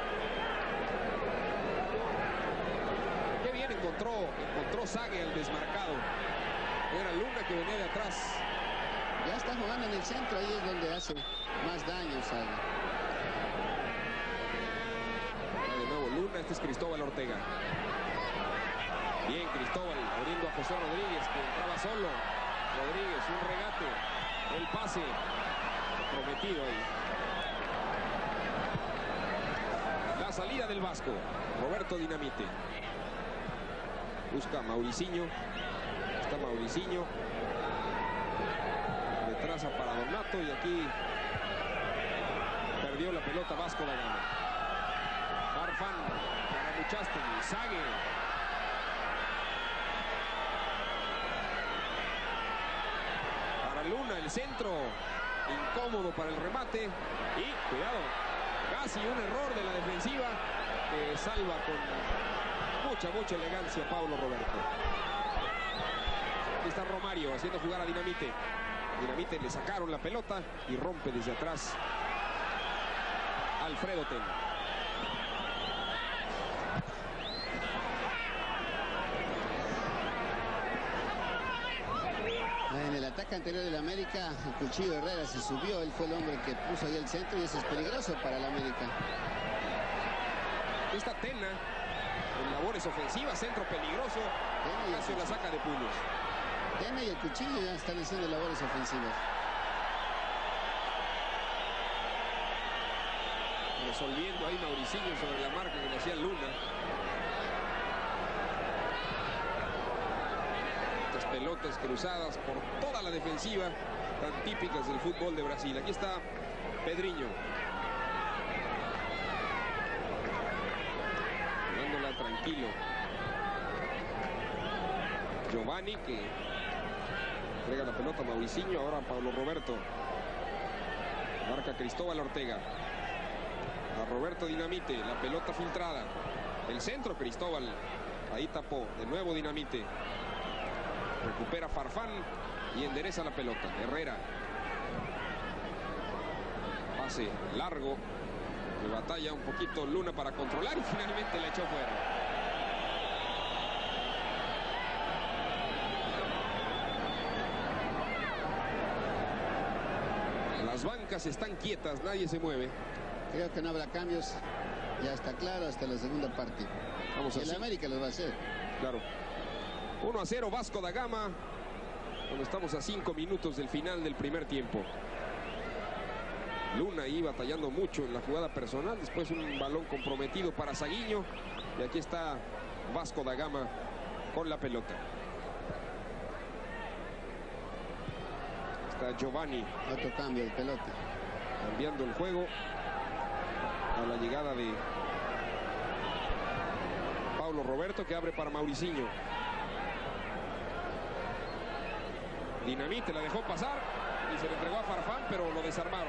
Qué bien encontró Sague al desmarcado. Era Luna que venía de atrás. Ya está jugando en el centro, ahí es donde hace más daño, ¿sabe? De nuevo Luna, este es Cristóbal Ortega. Bien, Cristóbal abriendo a José Rodríguez, que entraba solo. Rodríguez, un regate, el pase prometido ahí. La salida del Vasco, Roberto Dinamite. Busca Mauricinho, está Mauricinho. Retrasa para Donato y aquí perdió la pelota Vasco da Gama. Farfán para Muchastegui, Sague. Luna, el centro, incómodo para el remate y cuidado, casi un error de la defensiva que salva con mucha elegancia Paulo Roberto. Aquí está Romario haciendo jugar a Dinamite. Dinamite le sacaron la pelota y rompe desde atrás Alfredo Tena. En el ataque anterior del América, el Cuchillo Herrera se subió, él fue el hombre que puso ahí el centro y eso es peligroso para el América. Aquí está Tena en labores ofensivas, centro peligroso, Ignacio la saca de puños. Tena y el Cuchillo ya están haciendo labores ofensivas. Resolviendo ahí Mauricinho sobre la marca que le hacía Luna. Pelotas cruzadas por toda la defensiva, tan típicas del fútbol de Brasil. Aquí está Pedrinho. Jugándola tranquilo. Giovanni, que entrega la pelota a Mauricinho, ahora Paulo Roberto. Marca Cristóbal Ortega. A Roberto Dinamite, la pelota filtrada. El centro Cristóbal, ahí tapó, de nuevo Dinamite. Recupera Farfán y endereza la pelota. Herrera. Pase largo. Le batalla un poquito Luna para controlar y finalmente la echó fuera. Las bancas están quietas, nadie se mueve. Creo que no habrá cambios. Ya está claro hasta la segunda parte. Vamos y el América los va a hacer. Claro. 1-0 Vasco da Gama, cuando estamos a 5 minutos del final del primer tiempo. Luna ahí batallando mucho en la jugada personal, después un balón comprometido para Saguiño y aquí está Vasco da Gama con la pelota. Está Giovanni. Otro cambio de pelota. Cambiando el juego a la llegada de Paulo Roberto, que abre para Mauricinho. Dinamite la dejó pasar y se le entregó a Farfán, pero lo desarmaron.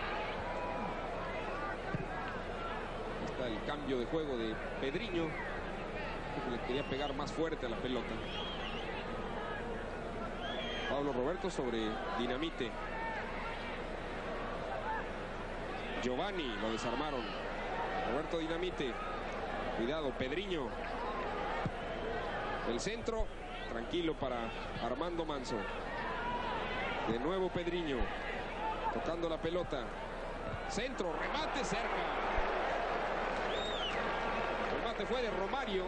Está el cambio de juego de Pedrinho, que le quería pegar más fuerte a la pelota. Paulo Roberto sobre Dinamite. Giovanni, lo desarmaron. Roberto Dinamite. Cuidado, Pedrinho. El centro, tranquilo para Armando Manso. De nuevo Pedrinho, tocando la pelota. Centro, remate cerca. El remate fue de Romario.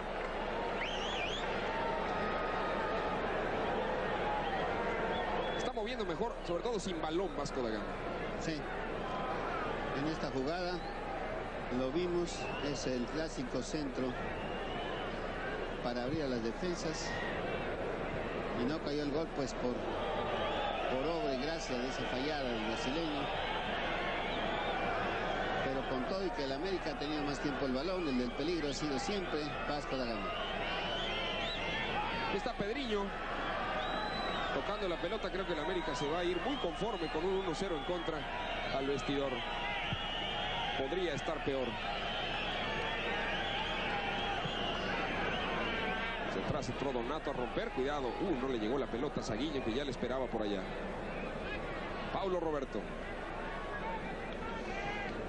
Está moviendo mejor, sobre todo sin balón, Vasco da Gama. Sí. En esta jugada lo vimos, es el clásico centro para abrir a las defensas. Y no cayó el gol, pues por obra y gracia de esa fallada del brasileño. Pero con todo y que el América ha tenido más tiempo el balón, el del peligro ha sido siempre Vasco da Gama. Aquí está Pedrinho tocando la pelota. Creo que el América se va a ir muy conforme con un 1-0 en contra al vestidor. Podría estar peor. Atrás entró Donato a romper, cuidado, no le llegó la pelota a Saguiño, que ya le esperaba por allá. Paulo Roberto.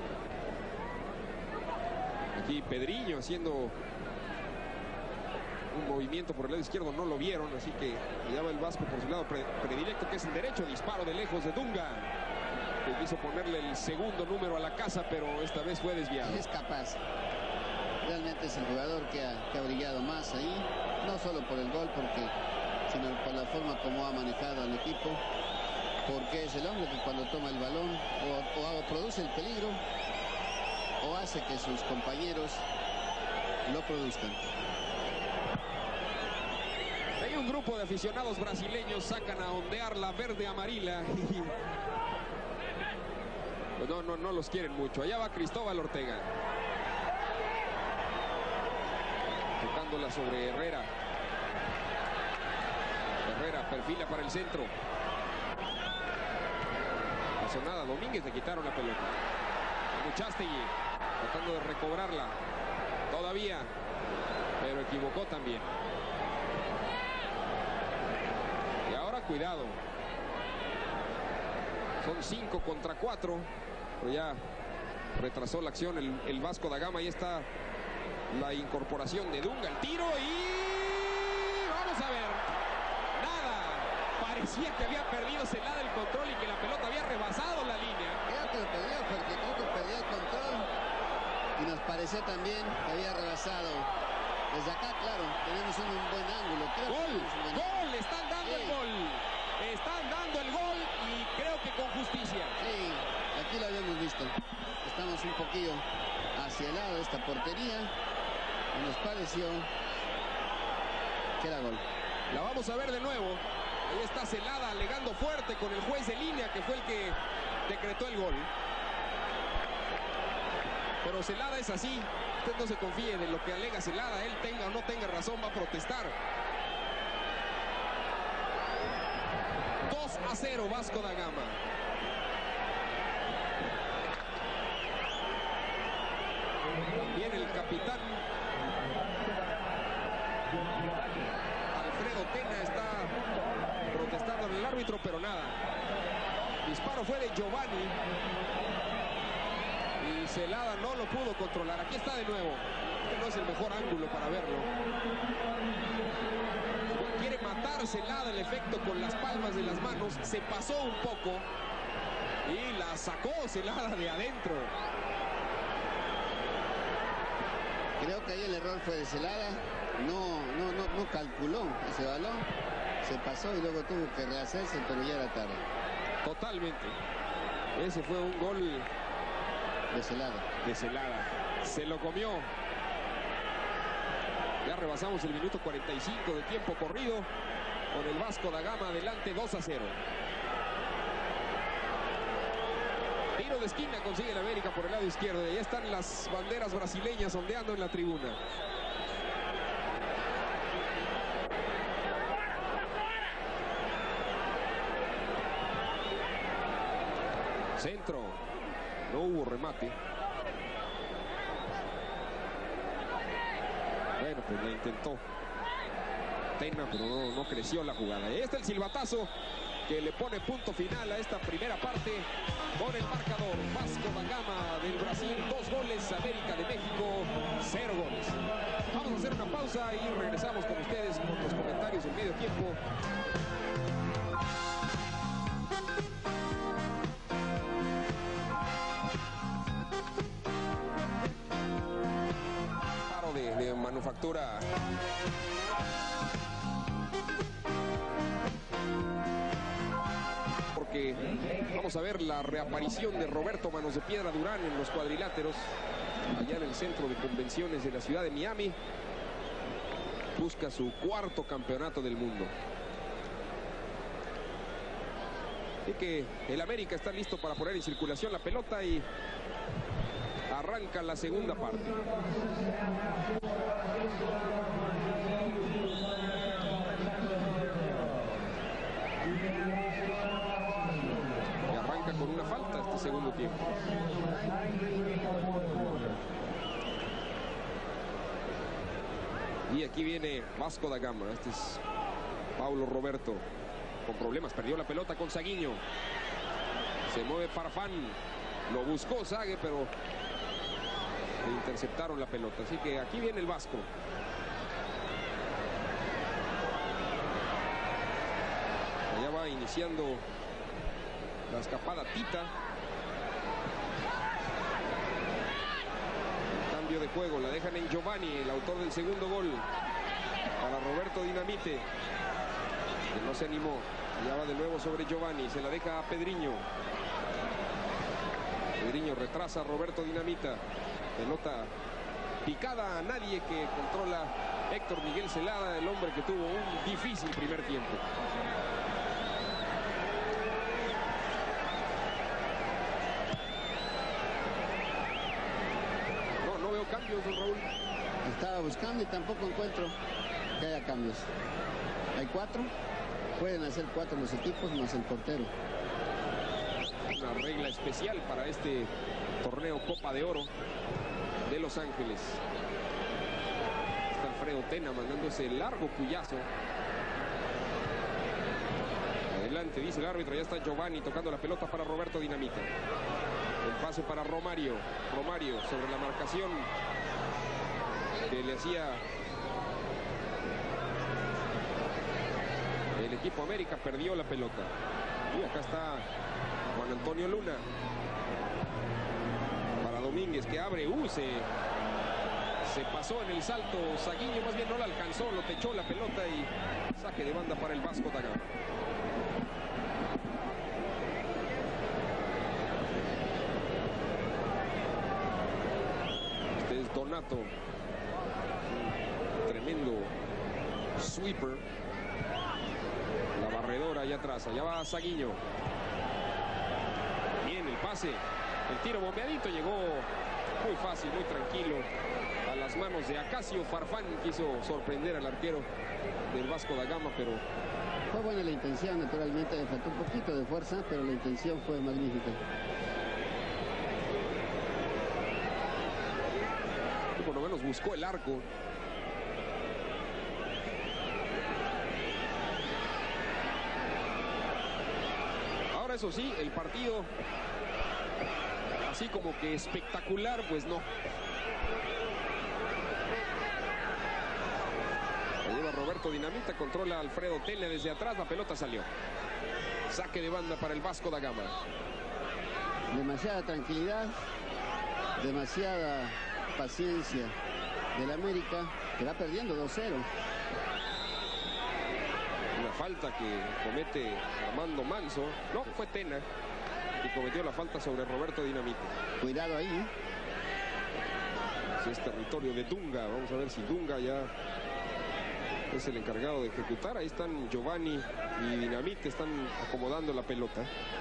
Aquí Pedrinho haciendo un movimiento por el lado izquierdo, no lo vieron, así que ya va el Vasco por su lado predilecto, que es el derecho. Disparo de lejos de Dunga, que quiso ponerle el segundo número a la casa, pero esta vez fue desviado. Es capaz. Realmente es el jugador que ha brillado más ahí, no solo por el gol, sino por la forma como ha manejado al equipo, porque es el hombre que cuando toma el balón o produce el peligro o hace que sus compañeros lo produzcan. Hay un grupo de aficionados brasileños, sacan a ondear la verde amarilla y pues no los quieren mucho. Allá va Cristóbal Ortega, tocándola sobre Herrera. Herrera perfila para el centro. No pasó nada, Domínguez le quitaron la pelota. Muchastegui tratando de recobrarla todavía, pero equivocó también. Y ahora cuidado, son 5 contra 4, pero ya retrasó la acción el Vasco da Gama. Ahí está la incorporación de Dunga, el tiro y vamos a ver, nada, parecía que había perdido Celada el control y que la pelota había rebasado la línea. Creo que lo perdió, porque creo que perdió el control y nos pareció también que había rebasado. Desde acá, claro, tenemos un buen ángulo. Gol, están dando el gol. Están dando el gol y creo que con justicia. Sí, aquí lo habíamos visto. Estamos un poquillo hacia el lado de esta portería y nos pareció que era gol. La vamos a ver de nuevo. Ahí está Celada alegando fuerte con el juez de línea, que fue el que decretó el gol. Pero Celada es así. Usted no se confíe de lo que alega Celada. Él tenga o no tenga razón, va a protestar. 2-0 Vasco da Gama. También el capitán Alfredo Tena está protestando en el árbitro, pero nada. Disparo fue de Giovanni y Celada no lo pudo controlar. Aquí está de nuevo. Este no es el mejor ángulo para verlo. Quiere matar Celada el efecto con las palmas de las manos. Se pasó un poco y la sacó Celada de adentro. Creo que ahí el error fue de Celada. No calculó ese balón. Se pasó y luego tuvo que rehacerse, pero ya era tarde. Totalmente. Ese fue un gol de Celada. Se lo comió. Ya rebasamos el minuto 45 de tiempo corrido, con el Vasco da Gama adelante 2-0. Tiro de esquina consigue el América por el lado izquierdo. Y ahí están las banderas brasileñas ondeando en la tribuna. Centro. No hubo remate. Bueno, pues la intentó Tena, pero no creció la jugada. Ahí está el silbatazo que le pone punto final a esta primera parte con el marcador. Vasco da Gama del Brasil, 2 goles, América de México, 0 goles. Vamos a hacer una pausa y regresamos con ustedes con los comentarios del medio tiempo. Paro de manufactura. Vamos a ver la reaparición de Roberto Manos de Piedra Durán en los cuadriláteros, allá en el centro de convenciones de la ciudad de Miami. Busca su 4º campeonato del mundo. Así que el América está listo para poner en circulación la pelota y arranca la segunda parte. Con una falta este segundo tiempo. Y aquí viene Vasco da Gama. Este es Paulo Roberto con problemas, perdió la pelota con Saguiño. Se mueve Farfán, lo buscó Sague, pero le interceptaron la pelota. Así que aquí viene el Vasco. va iniciando la escapada Tita. Cambio de juego, la dejan en Giovanni, el autor del segundo gol, para Roberto Dinamite, que no se animó. Ya va de nuevo sobre Giovanni, se la deja a Pedriño. Pedriño retrasa a Roberto Dinamita. Pelota picada a nadie, que controla Héctor Miguel Celada, el hombre que tuvo un difícil primer tiempo. No veo cambios, don Raúl. Estaba buscando y tampoco encuentro que haya cambios. Hay 4. Pueden hacer 4 los equipos más el portero. Una regla especial para este torneo Copa de Oro de Los Ángeles. Está Alfredo Tena mandando ese largo puyazo. Adelante, dice el árbitro. Ya está Giovanni tocando la pelota para Roberto Dinamita. El pase para Romario. Romario sobre la marcación que le hacía el equipo América. Perdió la pelota. Y acá está Juan Antonio Luna. Para Domínguez, que abre. Se pasó en el salto. Saguiño más bien no la alcanzó. Lo techó la pelota y saque de banda para el Vasco da Gama. Este es Donato. Un tremendo sweeper. La barredora allá atrás. Allá va Saguiño. Bien el pase. El tiro bombeadito llegó muy fácil, muy tranquilo a las manos de Acacio Farfán. Quiso sorprender al arquero del Vasco da Gama, pero fue buena la intención. Naturalmente le faltó un poquito de fuerza, pero la intención fue magnífica. Y por lo menos buscó el arco. Ahora eso sí, el partido así como que espectacular, pues no. La lleva Roberto Dinamita, controla a Alfredo Tena desde atrás, la pelota salió. Saque de banda para el Vasco da Gama. Demasiada tranquilidad, demasiada paciencia del América, que va perdiendo 2-0. Una falta que comete Armando Manso. No, fue Tena y cometió la falta sobre Roberto Dinamite. Cuidado ahí. Si es territorio de Dunga. Vamos a ver si Dunga ya es el encargado de ejecutar. Ahí están Giovanni y Dinamite, están acomodando la pelota.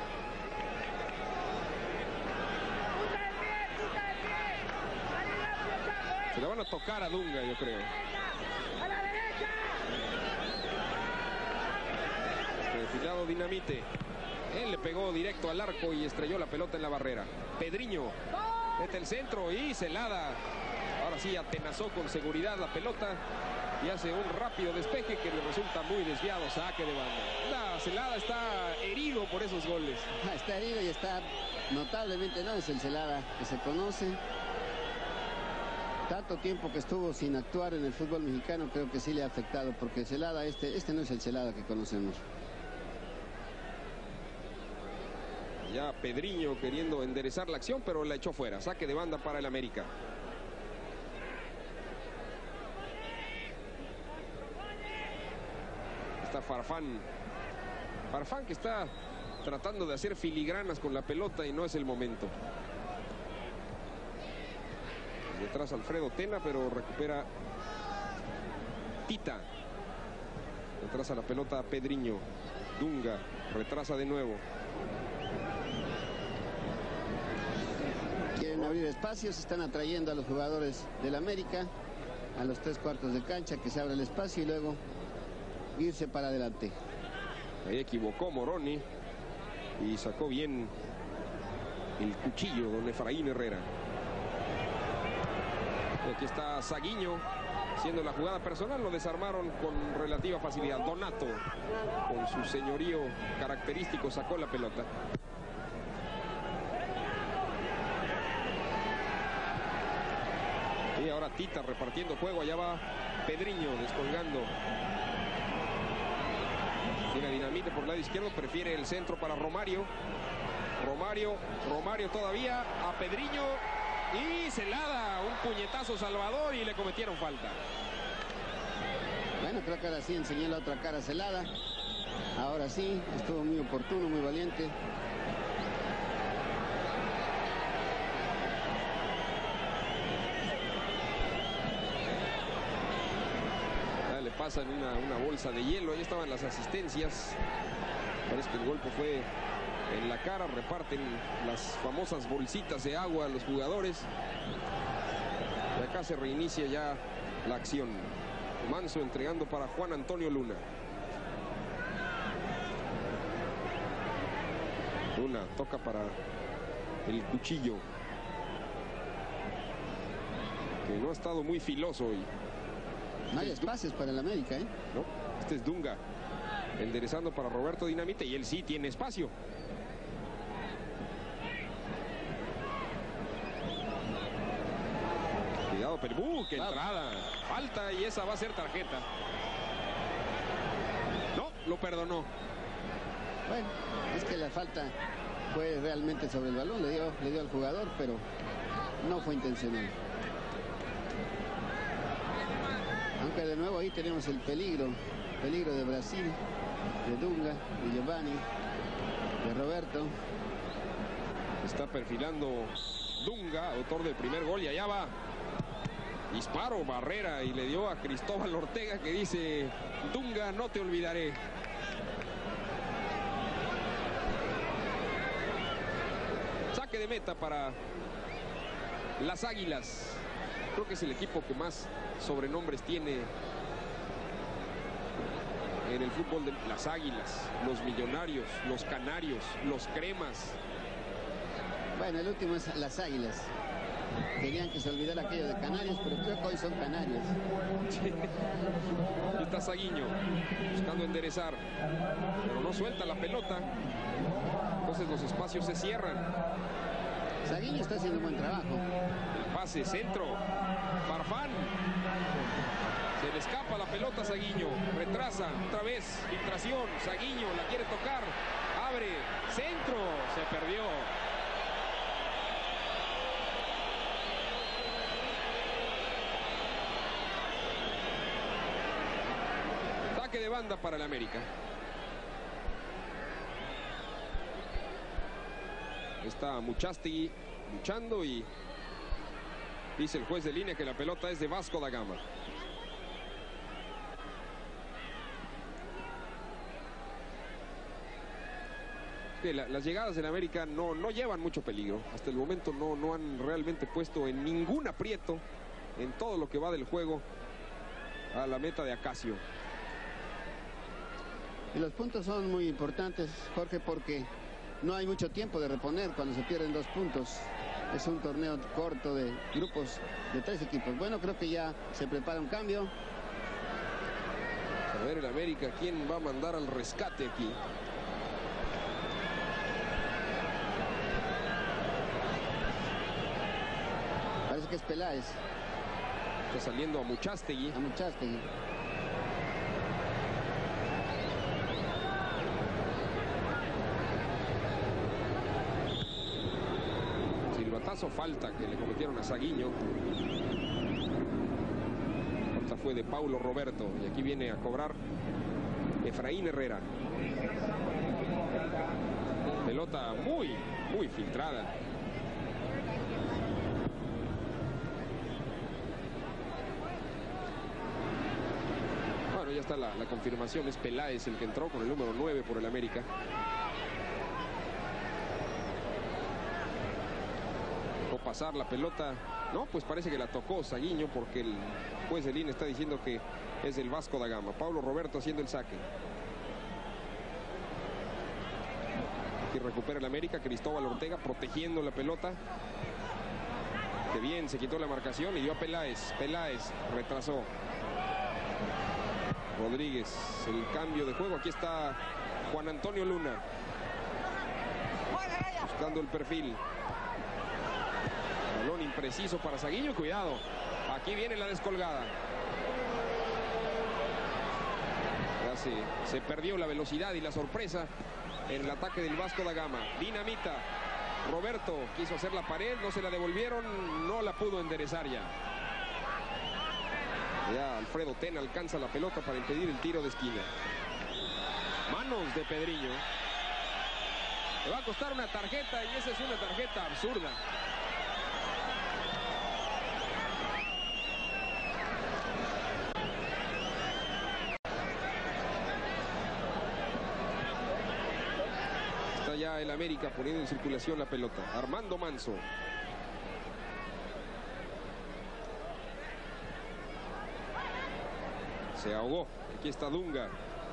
Se la van a tocar a Dunga, yo creo. Perfilado Dinamite. Él le pegó directo al arco y estrelló la pelota en la barrera. Pedriño mete el centro y Celada. Ahora sí atenazó con seguridad la pelota y hace un rápido despeje que le resulta muy desviado. Saque de banda. Celada está herido por esos goles. Está herido y está notablemente, no es el Celada que se conoce. Tanto tiempo que estuvo sin actuar en el fútbol mexicano, creo que sí le ha afectado, porque Celada, este no es el Celada que conocemos. Ya Pedriño queriendo enderezar la acción, pero la echó fuera. Saque de banda para el América. Está Farfán. Farfán que está tratando de hacer filigranas con la pelota y no es el momento. Detrás Alfredo Tena, pero recupera Tita. Retrasa la pelota Pedriño. Dunga retrasa de nuevo. Quieren abrir espacios, están atrayendo a los jugadores del América a los 3/4 de cancha, que se abre el espacio y luego irse para adelante. Ahí equivocó Moroni y sacó bien el cuchillo don Efraín Herrera. Aquí está Saguiño haciendo la jugada personal. Lo desarmaron con relativa facilidad. Donato, con su señorío característico, sacó la pelota. Y ahora Tita repartiendo juego. Allá va Pedriño descolgando. Tiene Dinamite por el lado izquierdo, prefiere el centro para Romario. Romario todavía a Pedriño y se la da un puñetazo Salvador y le cometieron falta. Bueno, creo que ahora sí enseñó la otra cara Celada. Ahora sí, estuvo muy oportuno, muy valiente. Le pasan una bolsa de hielo, ahí estaban las asistencias. Parece que el golpe fue en la cara, reparten las famosas bolsitas de agua a los jugadores. Y acá se reinicia ya la acción. Manso entregando para Juan Antonio Luna. Luna toca para el Cuchillo, que no ha estado muy filoso hoy. No hay espacios para el América, ¿eh? No, este es Dunga, enderezando para Roberto Dinamite, y él sí tiene espacio. Cuidado, Perú, qué entrada. Falta y esa va a ser tarjeta. No, lo perdonó. Bueno, es que la falta fue realmente sobre el balón, le dio al jugador, pero no fue intencional. Aunque de nuevo ahí tenemos el peligro de Brasil, de Dunga, de Giovanni, de Roberto. Está perfilando Dunga, autor del primer gol, y allá va. Disparo, barrera, y le dio a Cristóbal Ortega, que dice: Dunga, no te olvidaré. Saque de meta para las Águilas. Creo que es el equipo que más sobrenombres tiene en el fútbol de las Águilas, los Millonarios, los Canarios, los Cremas. Bueno, el último es las Águilas. Querían que se olvidara aquello de Canarios, pero creo que hoy son Canarios. Aquí está Saguiño buscando enderezar, pero no suelta la pelota. Entonces los espacios se cierran. Saguiño está haciendo un buen trabajo. El pase, centro, Farfán. Se le escapa la pelota a Saguiño. Retrasa, otra vez, filtración. Saguiño la quiere tocar. Abre, centro. Se perdió. Saque de banda para el América. Está Muchastegui luchando y dice el juez de línea que la pelota es de Vasco da Gama. Las llegadas en América no llevan mucho peligro. Hasta el momento no han realmente puesto en ningún aprieto en todo lo que va del juego a la meta de Acacio. Y los puntos son muy importantes, Jorge, porque no hay mucho tiempo de reponer cuando se pierden 2 puntos. Es un torneo corto de grupos de 3 equipos. Bueno, creo que ya se prepara un cambio. A ver el América, ¿quién va a mandar al rescate aquí? Parece que es Peláez. Está saliendo a Muchastegui. A Muchastegui. Silbatazo, falta que le cometieron a Saguiño. Falta fue de Paulo Roberto. Y aquí viene a cobrar Efraín Herrera. Pelota muy filtrada. Bueno, ya está la confirmación. Es Peláez el que entró con el número 9 por el América. Pasar la pelota, no, pues parece que la tocó Saguiño, porque el juez de línea está diciendo que es el Vasco da Gama. Paulo Roberto haciendo el saque. Aquí recupera el América, Cristóbal Ortega protegiendo la pelota. Que bien, se quitó la marcación y dio a Peláez. Peláez retrasó. Rodríguez, el cambio de juego. Aquí está Juan Antonio Luna buscando el perfil. Balón impreciso para Saguiño, cuidado. Aquí viene la descolgada. Ya se perdió la velocidad y la sorpresa en el ataque del Vasco da Gama. Dinamita. Roberto quiso hacer la pared, no se la devolvieron, no la pudo enderezar ya. Ya Alfredo Tena alcanza la pelota para impedir el tiro de esquina. Manos de Pedriño. Le va a costar una tarjeta y esa es una tarjeta absurda. Está ya el América poniendo en circulación la pelota. Armando Manso. Se ahogó. Aquí está Dunga.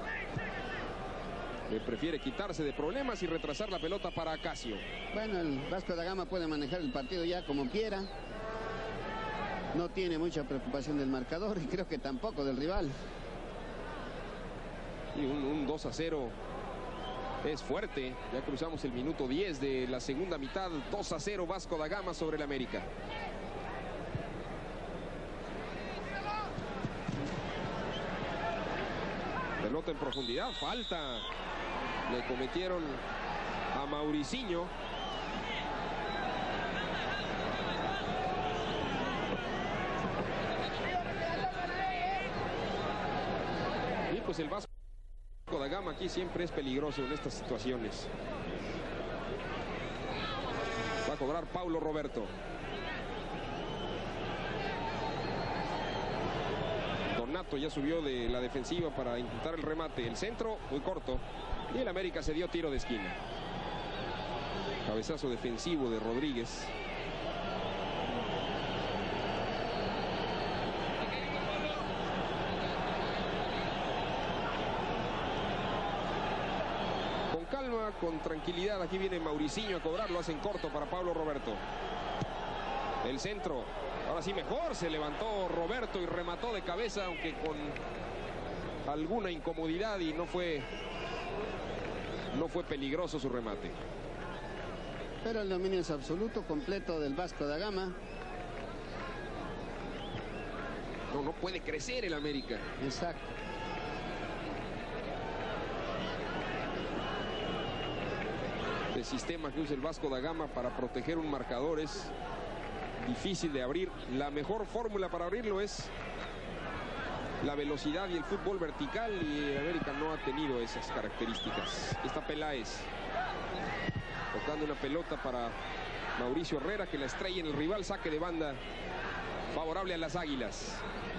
Le prefiere quitarse de problemas y retrasar la pelota para Acacio. Bueno, el Vasco da Gama puede manejar el partido ya como quiera. No tiene mucha preocupación del marcador y creo que tampoco del rival. Y un 2-0 es fuerte. Ya cruzamos el minuto 10 de la segunda mitad. 2-0 Vasco da Gama sobre el América. Pelota en profundidad, falta. Le cometieron a Mauricinho. Y pues el Vasco da Gama aquí siempre es peligroso en estas situaciones. Va a cobrar Paulo Roberto. Donato ya subió de la defensiva para intentar el remate. El centro muy corto. Y el América se dio tiro de esquina. Cabezazo defensivo de Rodríguez. Con calma, con tranquilidad. Aquí viene Mauricinho a cobrar. Lo hacen corto para Paulo Roberto. El centro. Ahora sí mejor. Se levantó Roberto y remató de cabeza, aunque con alguna incomodidad, y no fue peligroso su remate. Pero el dominio es absoluto, completo del Vasco da Gama. No puede crecer el América. Exacto. El sistema que usa el Vasco da Gama para proteger un marcador es difícil de abrir. La mejor fórmula para abrirlo es la velocidad y el fútbol vertical, y el América no ha tenido esas características. Está Peláez tocando una pelota para Mauricio Herrera, que la estrella en el rival. Saque de banda favorable a las Águilas.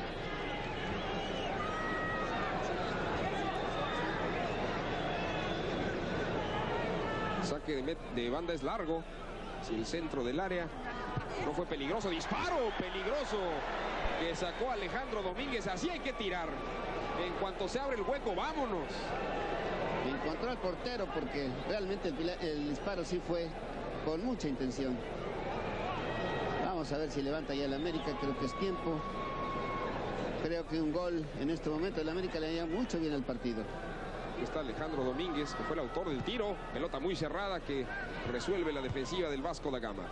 Saque de banda es largo, hacia el centro del área. No fue peligroso. Disparo peligroso que sacó Alejandro Domínguez. Así hay que tirar. En cuanto se abre el hueco, vámonos. Encontró al portero, porque realmente el disparo sí fue con mucha intención. Vamos a ver si levanta ya el América. Creo que es tiempo. Creo que un gol en este momento el América le haría mucho bien al partido. Aquí está Alejandro Domínguez, que fue el autor del tiro. Pelota muy cerrada que resuelve la defensiva del Vasco da Gama.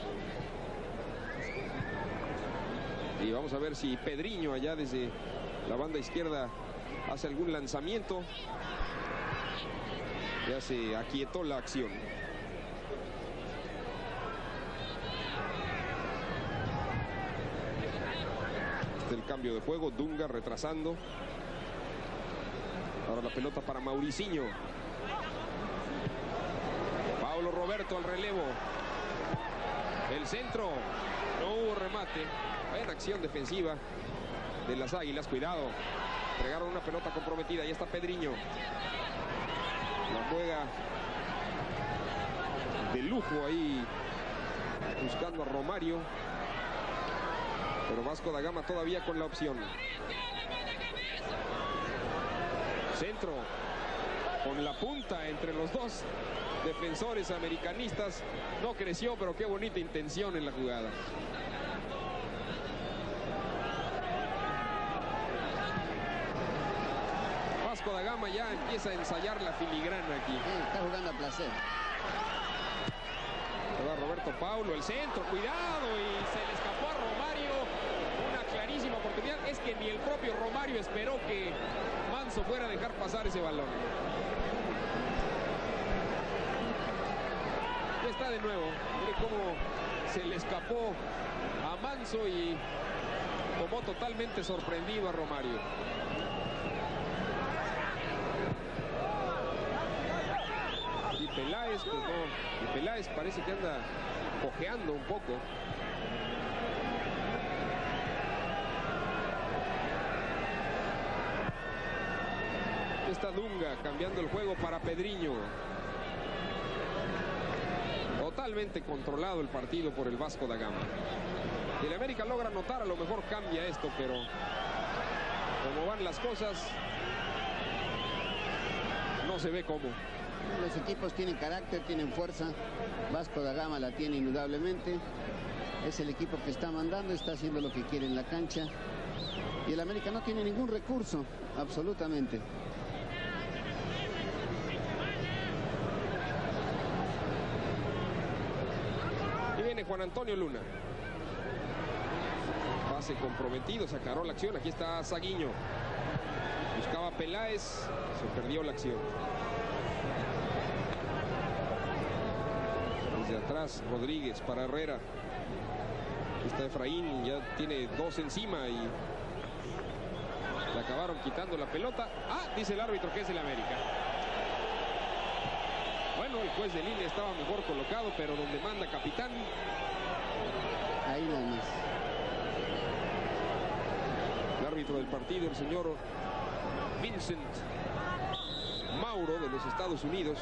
Y vamos a ver si Pedriño allá desde la banda izquierda hace algún lanzamiento. Ya se aquietó la acción. Este es el cambio de juego. Dunga retrasando. Ahora la pelota para Mauricinho. Paulo Roberto al relevo. El centro. No hubo remate. En acción defensiva de las Águilas. Cuidado. Entregaron una pelota comprometida. Ya está Pedriño. La juega de lujo ahí, buscando a Romario. Pero Vasco da Gama todavía con la opción. Centro. Con la punta entre los dos defensores americanistas. No creció, pero qué bonita intención en la jugada. Vasco da Gama ya empieza a ensayar la filigrana aquí. Está jugando a placer. Se va Roberto Paulo, el centro, cuidado, y se le escapó a Romario. Una clarísima buenísima oportunidad. Es que ni el propio Romario esperó que Manso fuera a dejar pasar ese balón. Ya está de nuevo. Mire cómo se le escapó a Manso y tomó totalmente sorprendido a Romario. Y Peláez, pues no. Y Peláez parece que anda cojeando un poco. Está Dunga cambiando el juego para Pedriño. Totalmente controlado el partido por el Vasco da Gama. Si el América logra anotar, a lo mejor cambia esto, pero como van las cosas, no se ve cómo. Los equipos tienen carácter, tienen fuerza. Vasco da Gama la tiene indudablemente. Es el equipo que está mandando, está haciendo lo que quiere en la cancha. Y el América no tiene ningún recurso, absolutamente. Y viene Juan Antonio Luna. Pase comprometido, sacaron la acción. Aquí está Saguiño. Buscaba Peláez, se perdió la acción. Desde atrás, Rodríguez para Herrera. Está Efraín, ya tiene dos encima y le acabaron quitando la pelota. Ah, dice el árbitro que es el América. Bueno, el juez de línea estaba mejor colocado, pero donde manda capitán. Ahí nada más. El árbitro del partido, el señor Vincent Mauro de los Estados Unidos.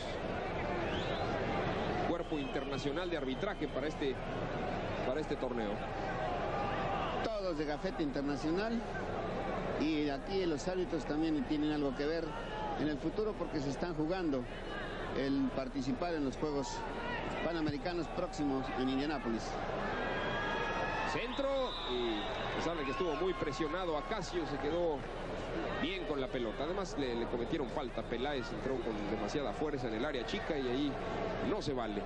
Cuerpo internacional de arbitraje para este torneo. Todos de gafete internacional. Y aquí los árbitros también tienen algo que ver en el futuro porque se están jugando el participar en los Juegos Panamericanos próximos en Indianápolis. Centro y sabe que estuvo muy presionado Acacio, se quedó bien con la pelota. Además le cometieron falta. Peláez entró con demasiada fuerza en el área chica y ahí no se vale.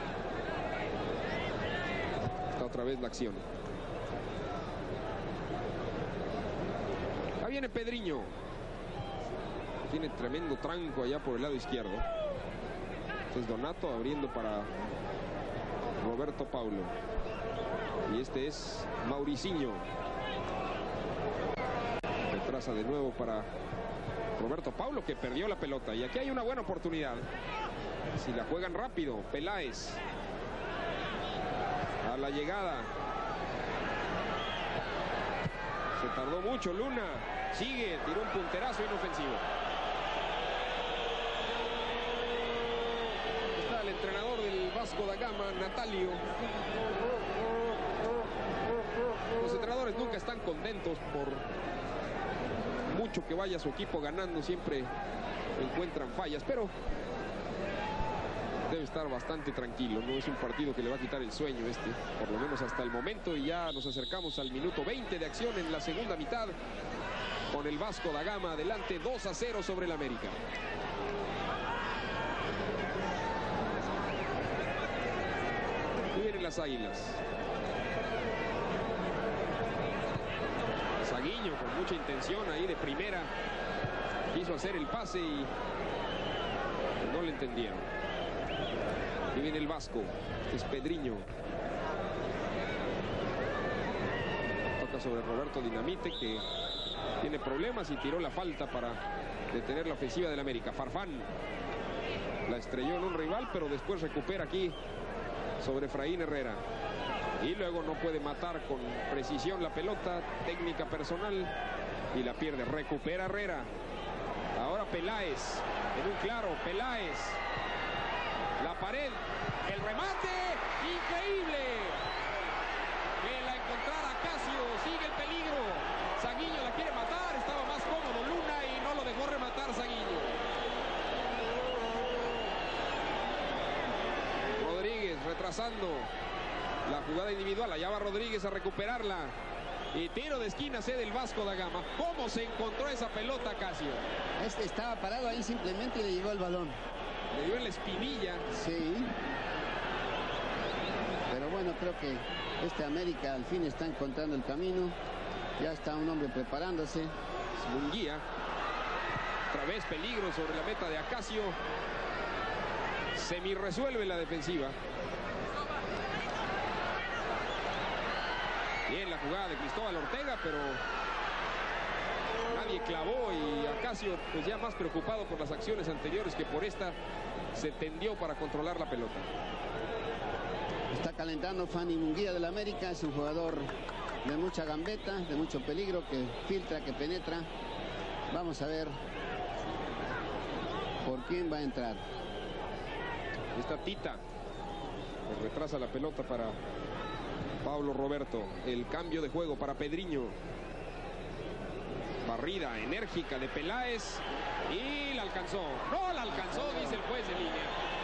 Está otra vez la acción. Ahí viene Pedriño. Tiene tremendo tranco allá por el lado izquierdo. Este es Donato abriendo para Roberto Paulo. Y este es Mauricinho. Retrasa de nuevo para Roberto Paulo, que perdió la pelota. Y aquí hay una buena oportunidad. Si la juegan rápido, Peláez. A la llegada. Se tardó mucho Luna. Sigue, tiró un punterazo inofensivo. Está el entrenador del Vasco da Gama, Natalio. Los entrenadores nunca están contentos por mucho que vaya su equipo ganando, siempre encuentran fallas, pero debe estar bastante tranquilo. No es un partido que le va a quitar el sueño por lo menos hasta el momento, y ya nos acercamos al minuto 20 de acción en la segunda mitad, con el Vasco da Gama adelante 2-0 sobre el América. Y vienen las Águilas. Saguiño con mucha intención ahí de primera. Quiso hacer el pase y no le entendieron. Y viene el Vasco. Es Pedriño. Toca sobre Roberto Dinamite, que tiene problemas y tiró la falta para detener la ofensiva del América. Farfán la estrelló en un rival, pero después recupera aquí sobre Efraín Herrera. Y luego no puede matar con precisión la pelota, técnica personal, y la pierde. Recupera Herrera. Ahora Peláez, en un claro, Peláez. La pared, el remate, increíble. Que la encontrara Acacio, sigue el peligro. Saguiño la quiere matar, estaba más cómodo Luna y no lo dejó rematar Saguiño. Rodríguez retrasando la jugada individual, allá va Rodríguez a recuperarla. Y tiro de esquina cede el Vasco da Gama. ¿Cómo se encontró esa pelota, Acacio? Estaba parado ahí simplemente y le llegó el balón. Le dio en la espinilla. Sí. Pero bueno, creo que América al fin está encontrando el camino. Ya está un hombre preparándose. Munguía. Otra vez peligro sobre la meta de Acacio. Semi resuelve la defensiva. Bien la jugada de Cristóbal Ortega, pero nadie clavó y Acacio, pues ya más preocupado por las acciones anteriores que por esta, se tendió para controlar la pelota. Está calentando Fanny Munguía del América. Es un jugador de mucha gambeta, de mucho peligro, que filtra, que penetra. Vamos a ver por quién va a entrar. Está Tita. Retrasa la pelota para Pablo Roberto. El cambio de juego para Pedriño. Barrida enérgica de Peláez. Y la alcanzó. No la alcanzó, dice el juez de línea.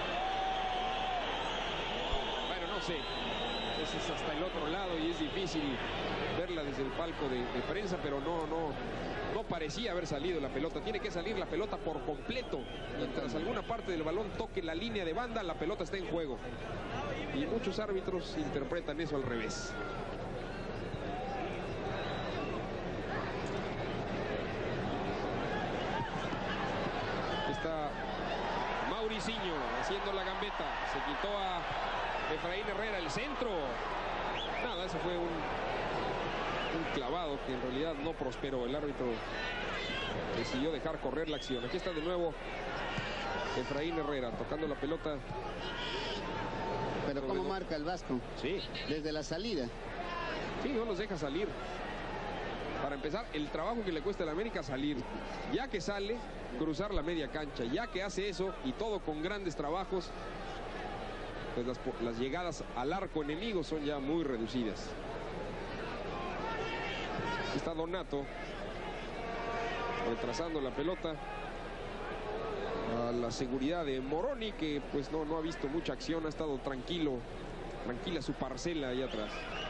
Bueno, no sé. Ese es hasta el otro lado y es difícil verla desde el palco de prensa, pero no parecía haber salido la pelota. Tiene que salir la pelota por completo. Mientras alguna parte del balón toque la línea de banda, la pelota está en juego. Y muchos árbitros interpretan eso al revés. Está Mauricinho haciendo la gambeta. Se quitó a Efraín Herrera, el centro. Nada, ese fue un clavado que en realidad no prosperó. El árbitro decidió dejar correr la acción. Aquí está de nuevo Efraín Herrera tocando la pelota. Pero cómo marca el Vasco. Sí. Desde la salida. Sí, no los deja salir. Para empezar, el trabajo que le cuesta al América salir. Ya que sale, cruzar la media cancha. Ya que hace eso, y todo con grandes trabajos, pues las llegadas al arco enemigo son ya muy reducidas. Aquí está Donato retrasando la pelota a la seguridad de Moroni, que pues no ha visto mucha acción, ha estado tranquila su parcela ahí atrás.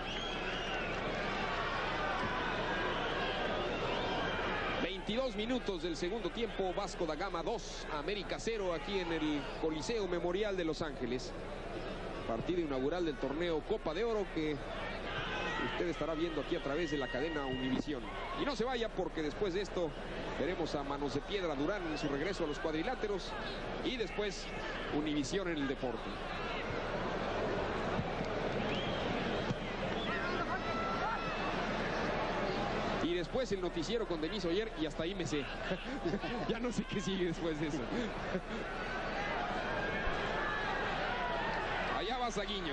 ...22 minutos del segundo tiempo. Vasco da Gama 2, América 0, aquí en el Coliseo Memorial de Los Ángeles. Partido inaugural del torneo Copa de Oro, que usted estará viendo aquí a través de la cadena Univisión. Y no se vaya, porque después de esto veremos a Manos de Piedra Durán en su regreso a los cuadriláteros, y después Univisión en el deporte. Y después el noticiero con Denis Oyer, y hasta ahí me sé. Ya no sé qué sigue después de eso. Allá va Zaguiño.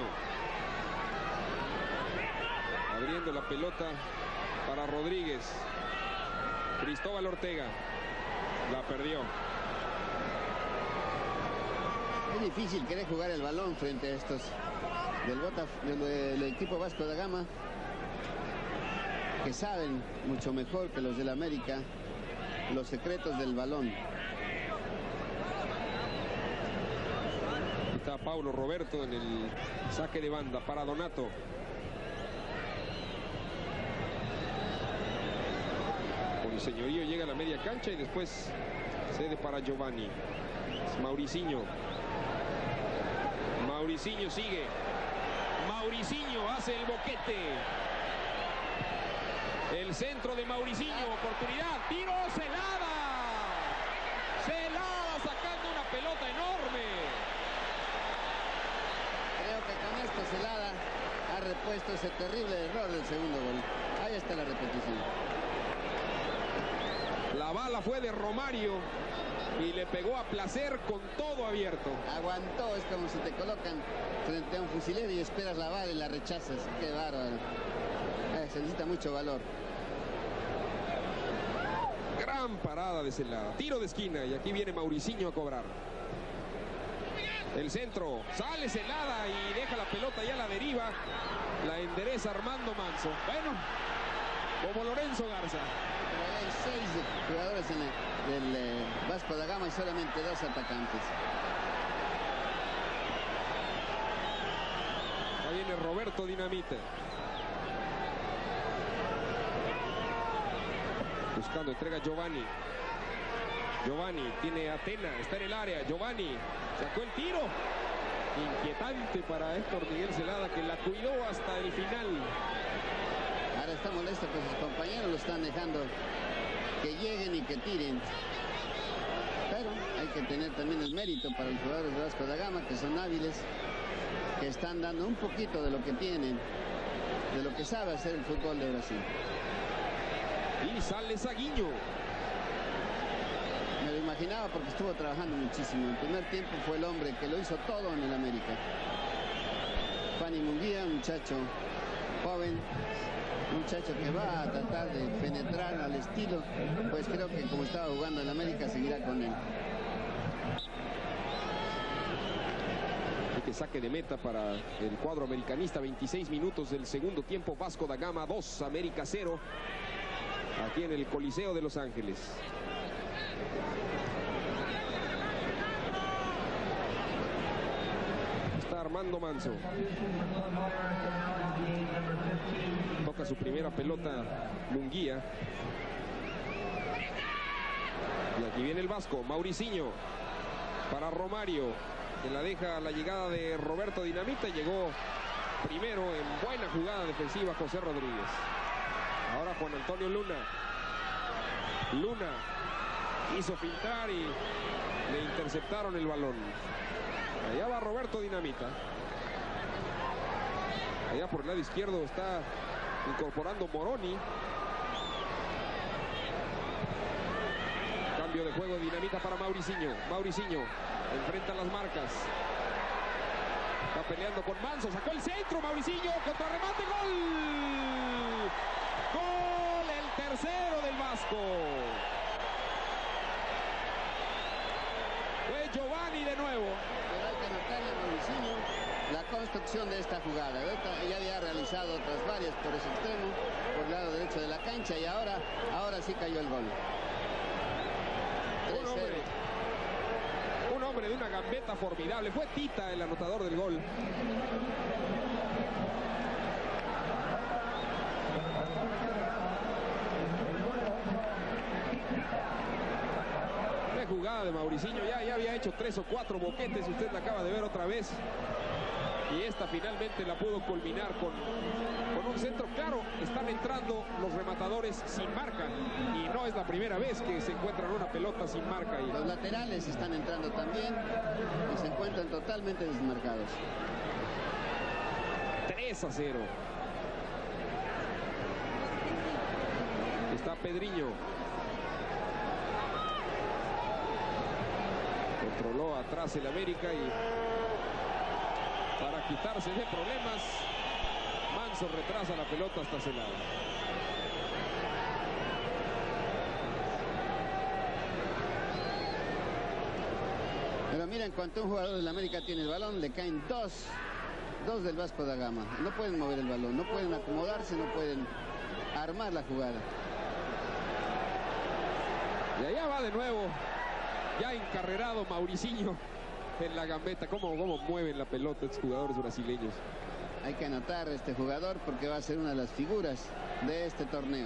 Abriendo la pelota para Rodríguez. Cristóbal Ortega. La perdió. Es difícil querer jugar el balón frente a estos del equipo Vasco da Gama, que saben mucho mejor que los del América los secretos del balón. Está Paulo Roberto en el saque de banda para Donato. Con señorío llega a la media cancha y después cede para Giovanni. Es Mauricinho. Mauricinho sigue. Mauricinho hace el boquete. El centro de Mauricinho, oportunidad, tiro, Celada. Celada sacando una pelota enorme. Creo que con esto Celada ha repuesto ese terrible error del segundo gol. Ahí está la repetición. La bala fue de Romario y le pegó a placer con todo abierto. Aguantó, es como si te colocan frente a un fusilero y esperas la bala y la rechazas. Qué bárbaro. Se necesita mucho valor. Gran parada de Celada. Tiro de esquina y aquí viene Mauricinho a cobrar. El centro. Sale Celada y deja la pelota ya a la deriva. La endereza Armando Manso. Bueno, como Lorenzo Garza. Hay 6 jugadores en del Vasco da Gama y solamente 2 atacantes. Ahí viene Roberto Dinamita. Buscando, entrega Giovanni. Giovanni tiene a Tena, está en el área. Giovanni sacó el tiro. Inquietante para Héctor Miguel Celada, que la cuidó hasta el final. Ahora está molesto con sus compañeros, lo están dejando que lleguen y que tiren. Pero hay que tener también el mérito para los jugadores de Vasco da Gama, que son hábiles, que están dando un poquito de lo que tienen, de lo que sabe hacer el fútbol de Brasil. Y sale Zaguinho. Me lo imaginaba porque estuvo trabajando muchísimo. En el primer tiempo fue el hombre que lo hizo todo en el América. Fanny Munguía, un muchacho joven, un muchacho que va a tratar de penetrar al estilo, pues creo que como estaba jugando en América seguirá con él. Que saque de meta para el cuadro americanista. 26 minutos del segundo tiempo. Vasco da Gama 2, América 0. Aquí en el Coliseo de Los Ángeles. Está Armando Manso. Toca su primera pelota Munguía. Y aquí viene el Vasco. Mauricinho para Romario, que la deja a la llegada de Roberto Dinamita. Llegó primero en buena jugada defensiva José Rodríguez. Ahora Juan Antonio Luna. Luna hizo filtrar y le interceptaron el balón. Allá va Roberto Dinamita. Allá por el lado izquierdo está incorporando Moroni. Cambio de juego, Dinamita para Mauricinho. Mauricinho enfrenta las marcas. Está peleando con Manso. Sacó el centro. Mauricinho. Contrarremate. ¡Gol! ¡Gol! El tercero del Vasco. Fue Giovanni de nuevo. Pero hay que anotarle a Mauricinho la construcción de esta jugada. Ya había realizado otras varias por ese extremo, por el lado derecho de la cancha, y ahora sí cayó el gol. Un hombre de una gambeta formidable. Fue Tita el anotador del gol. Qué jugada de Mauricinho. Ya había hecho 3 o 4 boquetes. Usted la acaba de ver otra vez. Y esta finalmente la pudo culminar con un centro. Claro, están entrando los rematadores sin marca. Y no es la primera vez que se encuentran una pelota sin marca. Y los laterales están entrando también y se encuentran totalmente desmarcados. 3-0. Está Pedriño. Controló atrás el América y para quitarse de problemas, Manso retrasa la pelota hasta ese lado. Pero mira, en cuanto un jugador del América tiene el balón, le caen dos del Vasco da Gama. No pueden mover el balón, no pueden acomodarse, no pueden armar la jugada. Y allá va de nuevo, ya encarrerado Mauricinho en la gambeta. ¿Cómo mueven la pelota estos jugadores brasileños? Hay que anotar a este jugador porque va a ser una de las figuras de este torneo.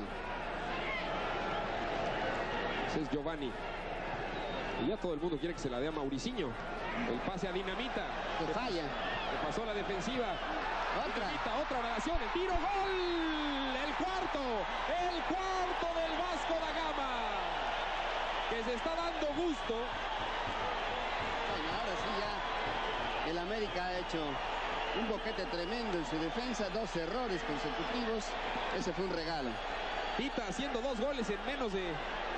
Ese es Giovanni. Y ya todo el mundo quiere que se la dé a Mauricinho. El pase a Dinamita. Que falla. Que pasó la defensiva. Otra oración. El tiro. ¡Gol! El cuarto del Vasco da Gama. Que se está dando gusto. Bueno, ahora sí ya el América ha hecho un boquete tremendo en su defensa. 2 errores consecutivos. Ese fue un regalo. Tita haciendo 2 goles en menos de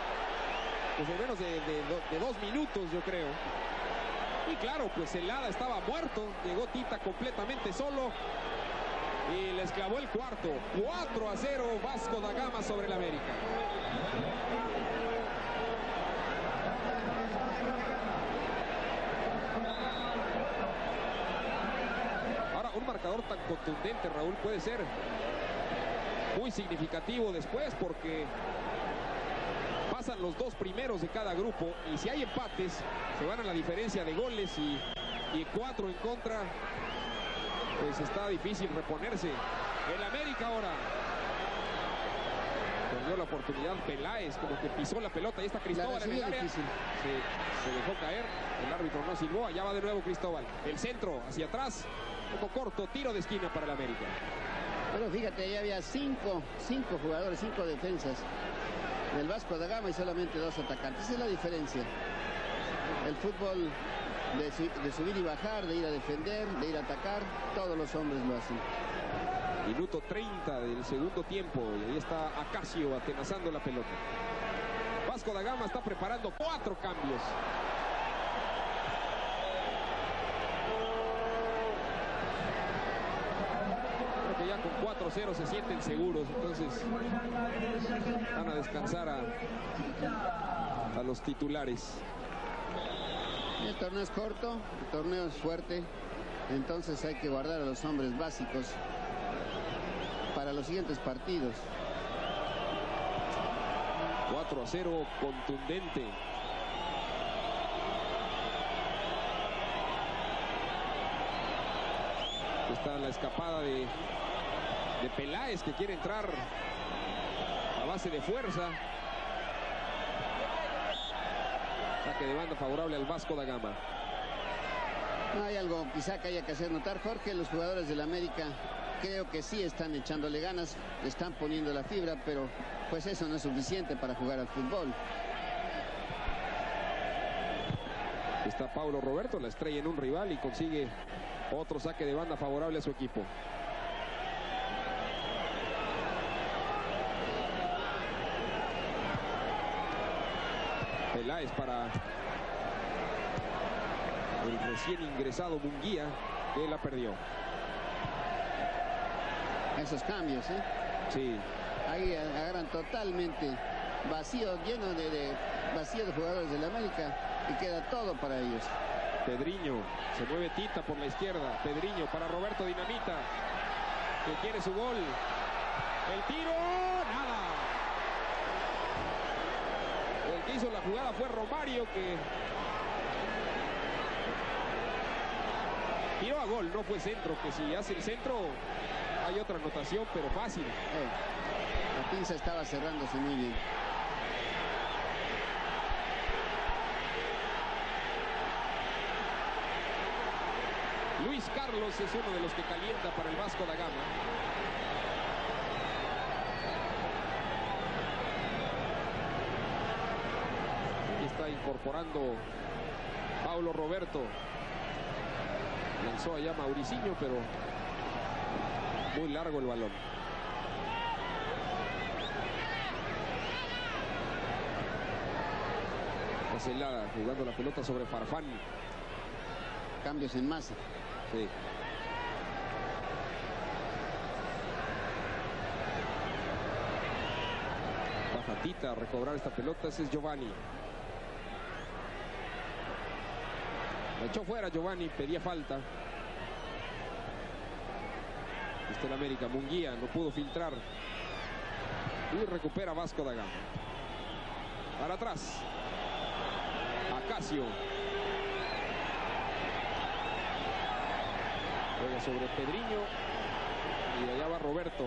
2 minutos, yo creo. Y claro, pues el Hada estaba muerto. Llegó Tita completamente solo y les clavó el cuarto. 4-0 Vasco da Gama sobre el América. Ahora, un marcador tan contundente, Raúl, puede ser muy significativo después, porque pasan los 2 primeros de cada grupo y si hay empates se van a la diferencia de goles y 4 en contra, pues está difícil reponerse. El América ahora perdió la oportunidad. Peláez como que pisó la pelota. Ahí está Cristóbal en el área. Se dejó caer. El árbitro no silbó. Allá va de nuevo Cristóbal. El centro hacia atrás. Un poco corto. Tiro de esquina para el América. Pero fíjate, ya había cinco jugadores, 5 defensas del Vasco da Gama y solamente 2 atacantes. Esa es la diferencia. El fútbol de subir y bajar, de ir a defender, de ir a atacar, todos los hombres lo hacen. Minuto 30 del segundo tiempo y ahí está Acacio atenazando la pelota. Vasco da Gama está preparando 4 cambios. Creo que ya con 4-0 se sienten seguros, entonces van a descansar a los titulares. El torneo es corto, el torneo es fuerte, entonces hay que guardar a los hombres básicos para los siguientes partidos. 4-0 contundente. Está la escapada de Peláez, que quiere entrar a base de fuerza. Saque de banda favorable al Vasco da Gama. Hay algo quizá que haya que hacer notar, Jorge. Los jugadores del América creo que sí están echándole ganas, están poniendo la fibra, pero pues eso no es suficiente para jugar al fútbol. Está Paulo Roberto, la estrella en un rival, y consigue otro saque de banda favorable a su equipo. Peláez para el recién ingresado Munguía, que la perdió. Esos cambios, Sí. Ahí agarran totalmente vacío, lleno de vacío de jugadores del América, y queda todo para ellos. Pedriño, se mueve Tita por la izquierda. Pedriño para Roberto Dinamita, que quiere su gol. El tiro, nada. El que hizo la jugada fue Romario, que tiró a gol, no fue centro, que si hace el centro hay otra anotación, pero fácil. La pinza estaba cerrándose muy bien. Luis Carlos es uno de los que calienta para el Vasco da Gama. Aquí está incorporando Paulo Roberto. Lanzó allá Mauricinho, pero muy largo el balón. Celada jugando la pelota sobre Farfán. Cambios en masa. Sí. Baja Tita a recobrar esta pelota. Ese es Giovanni. La echó fuera Giovanni, pedía falta. Este el América, Munguía no pudo filtrar. Y recupera Vasco da Gama. Para atrás. Acacio. Juega sobre Pedriño. Y allá va Roberto.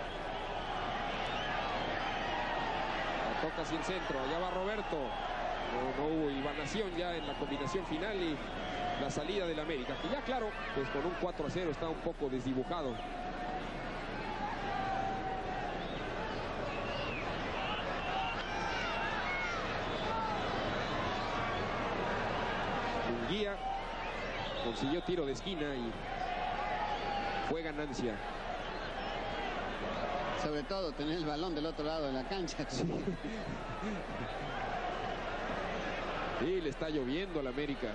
La toca sin centro. Allá va Roberto. No hubo hilvanación ya en la combinación final y la salida del América. Que ya claro, pues con un 4-0 está un poco desdibujado. Munguía consiguió tiro de esquina y fue ganancia. Sobre todo tener el balón del otro lado de la cancha. Sí, le está lloviendo al América.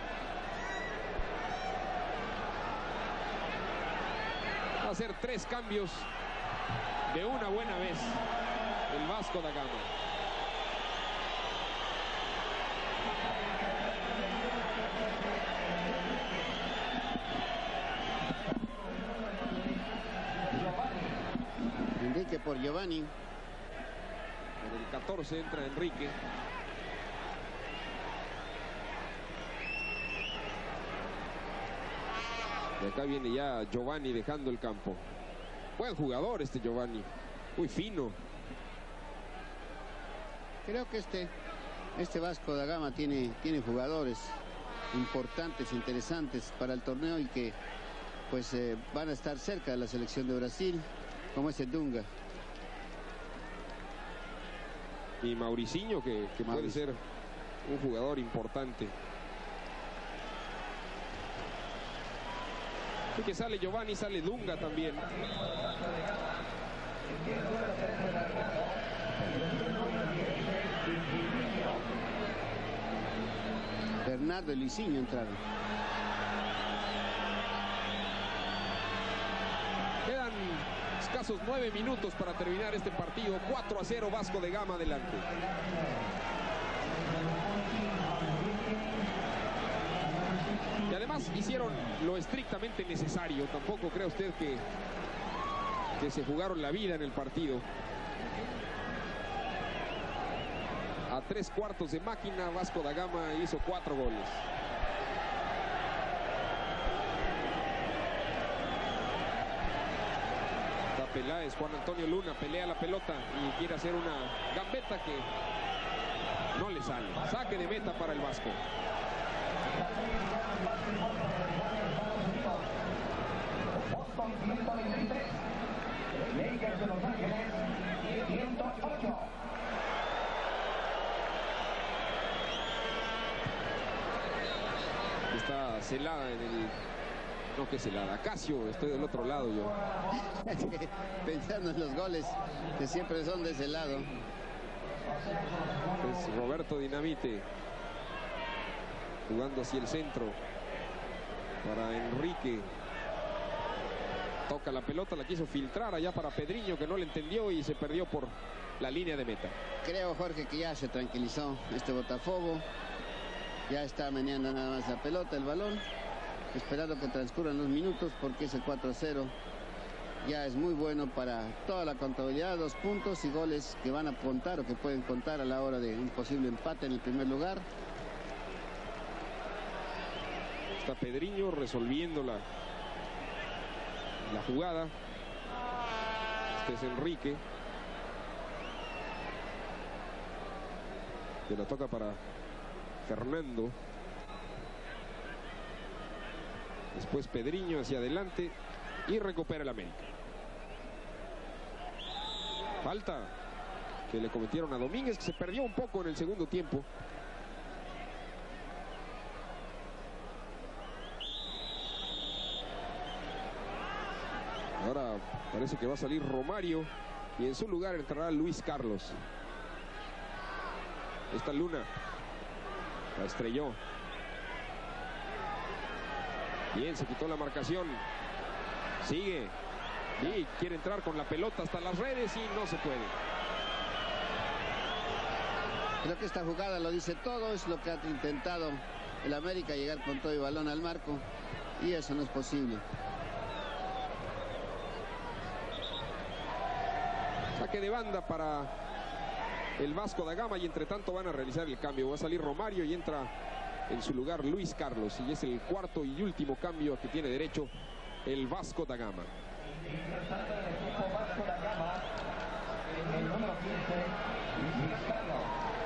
Va a hacer 3 cambios de una buena vez el Vasco da Gama. Enrique por Giovanni. En el 14 entra Enrique. Y acá viene ya Giovanni dejando el campo. Buen jugador este Giovanni. Muy fino. Creo que este Vasco da Gama tiene jugadores importantes, interesantes para el torneo y que pues van a estar cerca de la selección de Brasil, como ese Dunga. Y Mauricinho, que puede ser un jugador importante. Y que sale Giovanni, sale Dunga también. Bernardo y Luisinho entraron. Quedan escasos 9 minutos para terminar este partido. 4-0, Vasco da Gama adelante. Y además hicieron lo estrictamente necesario. Tampoco cree usted que se jugaron la vida en el partido. A 3/4 de máquina, Vasco da Gama hizo 4 goles. Está Peláez, Juan Antonio Luna pelea la pelota y quiere hacer una gambeta que no le sale. Saque de meta para el Vasco. Boston 123, Lakers de Los Ángeles 108. Está celada en el... No, que celada. Casio, estoy del otro lado yo. Pensando en los goles que siempre son de ese lado. Es Roberto Dinamite jugando hacia el centro para Enrique. Toca la pelota, la quiso filtrar allá para Pedriño, que no le entendió y se perdió por la línea de meta. Creo, Jorge, que ya se tranquilizó este Botafogo. Ya está meneando nada más la pelota, el balón, esperando que transcurran los minutos, porque ese 4-0 ya es muy bueno para toda la contabilidad. 2 puntos y goles que van a contar o que pueden contar a la hora de un posible empate en el primer lugar. Está Pedriño resolviendo la jugada. Este es Enrique, que la toca para Fernando. Después Pedriño hacia adelante y recupera el América. Falta que le cometieron a Domínguez, que se perdió un poco en el segundo tiempo. Ahora parece que va a salir Romario y en su lugar entrará Luis Carlos. Está Luna. La estrelló. Bien, se quitó la marcación. Sigue. Y quiere entrar con la pelota hasta las redes y no se puede. Creo que esta jugada lo dice todo. Es lo que ha intentado el América, llegar con todo el balón al marco. Y eso no es posible. Saque de banda para el Vasco da Gama y entre tanto van a realizar el cambio. Va a salir Romario y entra en su lugar Luis Carlos. Y es el cuarto y último cambio a que tiene derecho el Vasco da Gama. Ingresando el equipo Vasco da Gama, el número 15, Luis Carlos.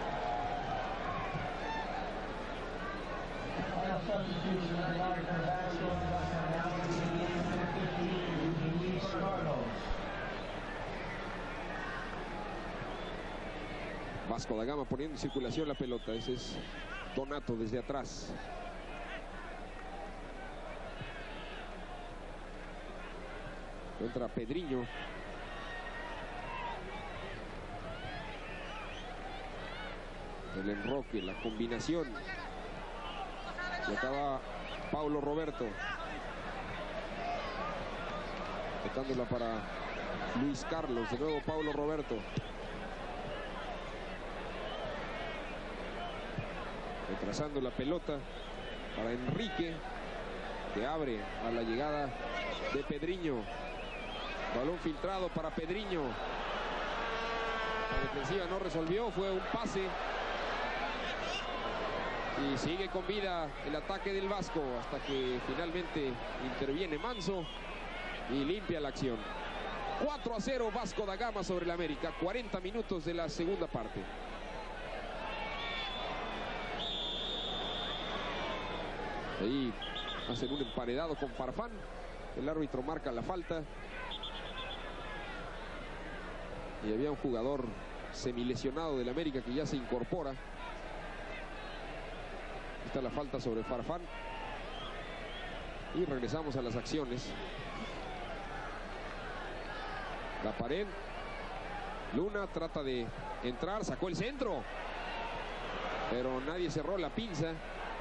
Luis Carlos. Vasco da Gama poniendo en circulación la pelota. Ese es Donato desde atrás. Entra Pedriño. El enroque, la combinación. Y acaba Paulo Roberto. Tocándola para Luis Carlos. De nuevo Paulo Roberto. Retrasando la pelota para Enrique, que abre a la llegada de Pedriño. Balón filtrado para Pedriño. La defensiva no resolvió, fue un pase. Y sigue con vida el ataque del Vasco hasta que finalmente interviene Manso y limpia la acción. 4-0 Vasco da Gama sobre el América. 40 minutos de la segunda parte. Ahí hacen un emparedado con Farfán. El árbitro marca la falta. Y había un jugador semilesionado del América que ya se incorpora. Está la falta sobre Farfán. Y regresamos a las acciones. La pared. Luna trata de entrar, sacó el centro. Pero nadie cerró la pinza.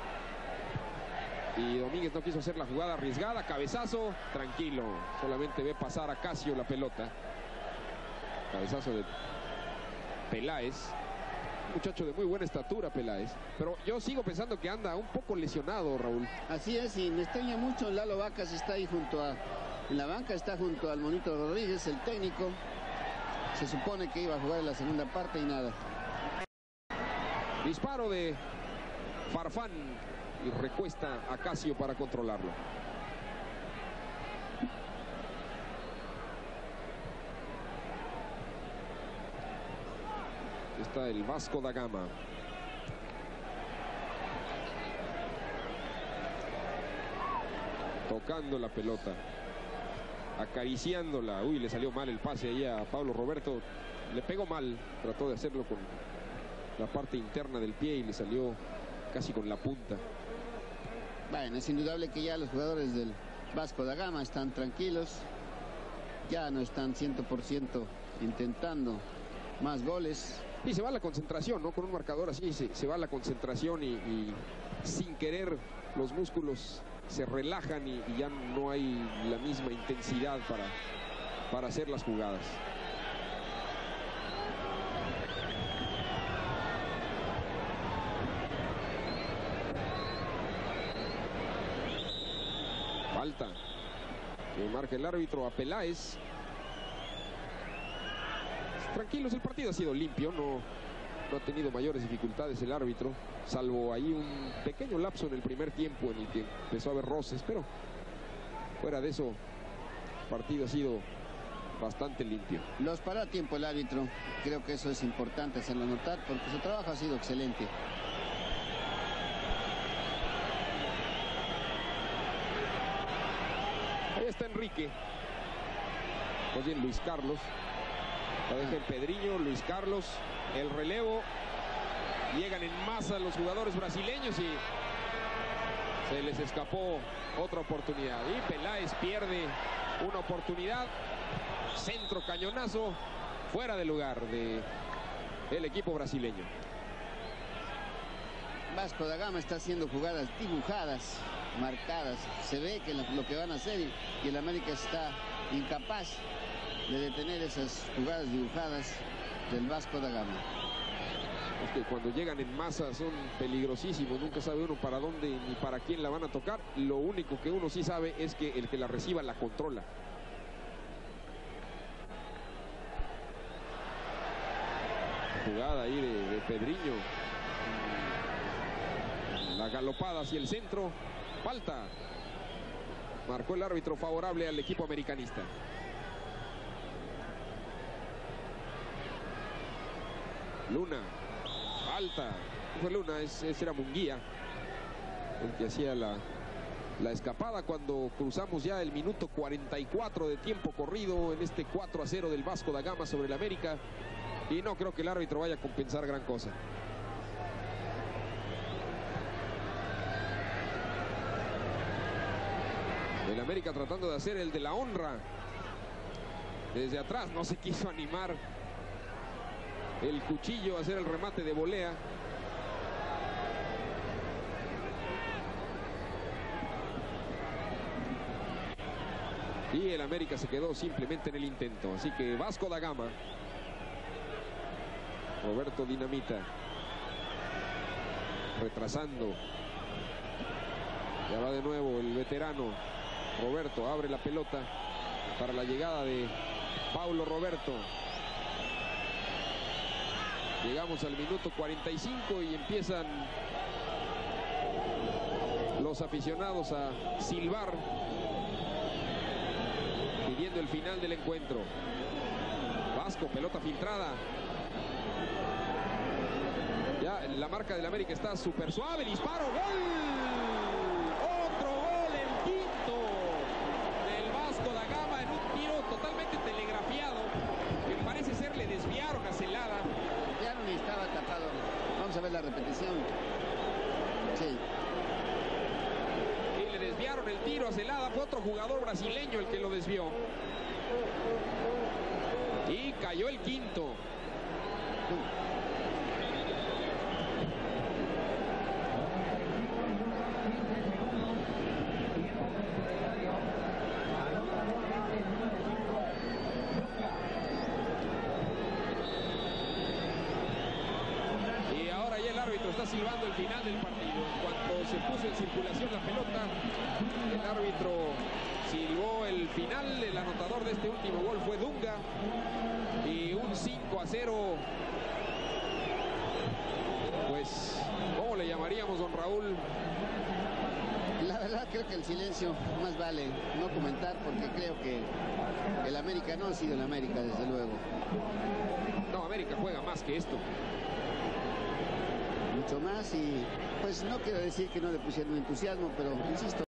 Y Domínguez no quiso hacer la jugada arriesgada. Cabezazo, tranquilo. Solamente ve pasar a Casio la pelota. Cabezazo de Peláez. Un muchacho de muy buena estatura, Peláez. Pero yo sigo pensando que anda un poco lesionado, Raúl. Así es, y me extraña mucho. Lalo Vacas está ahí en la banca, está junto al Monito Rodríguez, el técnico. Se supone que iba a jugar en la segunda parte y nada. Disparo de Farfán y recuesta a Casio para controlarlo. Está el Vasco da Gama. Tocando la pelota. Acariciándola. Uy, le salió mal el pase ahí a Pablo Roberto. Le pegó mal. Trató de hacerlo con la parte interna del pie y le salió casi con la punta. Bueno, es indudable que ya los jugadores del Vasco da Gama están tranquilos. Ya no están 100% intentando más goles. Y se va la concentración, ¿no? Con un marcador así se va la concentración y sin querer los músculos se relajan y ya no hay la misma intensidad para hacer las jugadas. Falta que marca el árbitro a Peláez. Tranquilos, el partido ha sido limpio, no ha tenido mayores dificultades el árbitro, salvo ahí un pequeño lapso en el primer tiempo en el que empezó a haber roces, pero fuera de eso, el partido ha sido bastante limpio. Los paró a tiempo el árbitro, creo que eso es importante hacerlo notar porque su trabajo ha sido excelente. Ahí está Enrique, más bien Luis Carlos. La deja el Pedriño, Luis Carlos, el relevo. Llegan en masa los jugadores brasileños y se les escapó otra oportunidad. Y Peláez pierde una oportunidad. Centro cañonazo fuera de lugar del equipo brasileño. Vasco da Gama está haciendo jugadas dibujadas, marcadas. Se ve que lo que van a hacer y el América está incapaz de detener esas jugadas dibujadas del Vasco da Gama. Es que cuando llegan en masa son peligrosísimos, nunca sabe uno para dónde ni para quién la van a tocar. Lo único que uno sí sabe es que el que la reciba la controla. Jugada ahí de Pedriño. La galopada hacia el centro. Falta. Marcó el árbitro favorable al equipo americanista. Luna, falta. No fue Luna, ese era Munguía, el que hacía la escapada cuando cruzamos ya el minuto 44 de tiempo corrido en este 4-0 del Vasco da Gama sobre el América. Y no creo que el árbitro vaya a compensar gran cosa. El América tratando de hacer el de la honra. Desde atrás no se quiso animar el Cuchillo a hacer el remate de volea. Y el América se quedó simplemente en el intento. Así que Vasco da Gama. Roberto Dinamita. Retrasando. Ya va de nuevo el veterano. Roberto abre la pelota para la llegada de Paulo Roberto. Llegamos al minuto 45 y empiezan los aficionados a silbar, pidiendo el final del encuentro. Vasco, pelota filtrada. Ya la marca del América está súper suave. Disparo, gol. Otro gol, el quinto del Nueva Zelanda. Fue otro jugador brasileño el que lo desvió. Y cayó el quinto. Y ahora ya el árbitro está silbando el final del partido. En cuanto se puso en circulación la pelota, el árbitro silbó el final. El anotador de este último gol fue Dunga. Y un 5-0. Pues, ¿cómo le llamaríamos, don Raúl? La verdad creo que el silencio más vale no comentar, porque creo que el América no ha sido el América, desde luego. No, América juega más que esto. Mucho más, y pues no quiero decir que no le pusieron entusiasmo, pero insisto.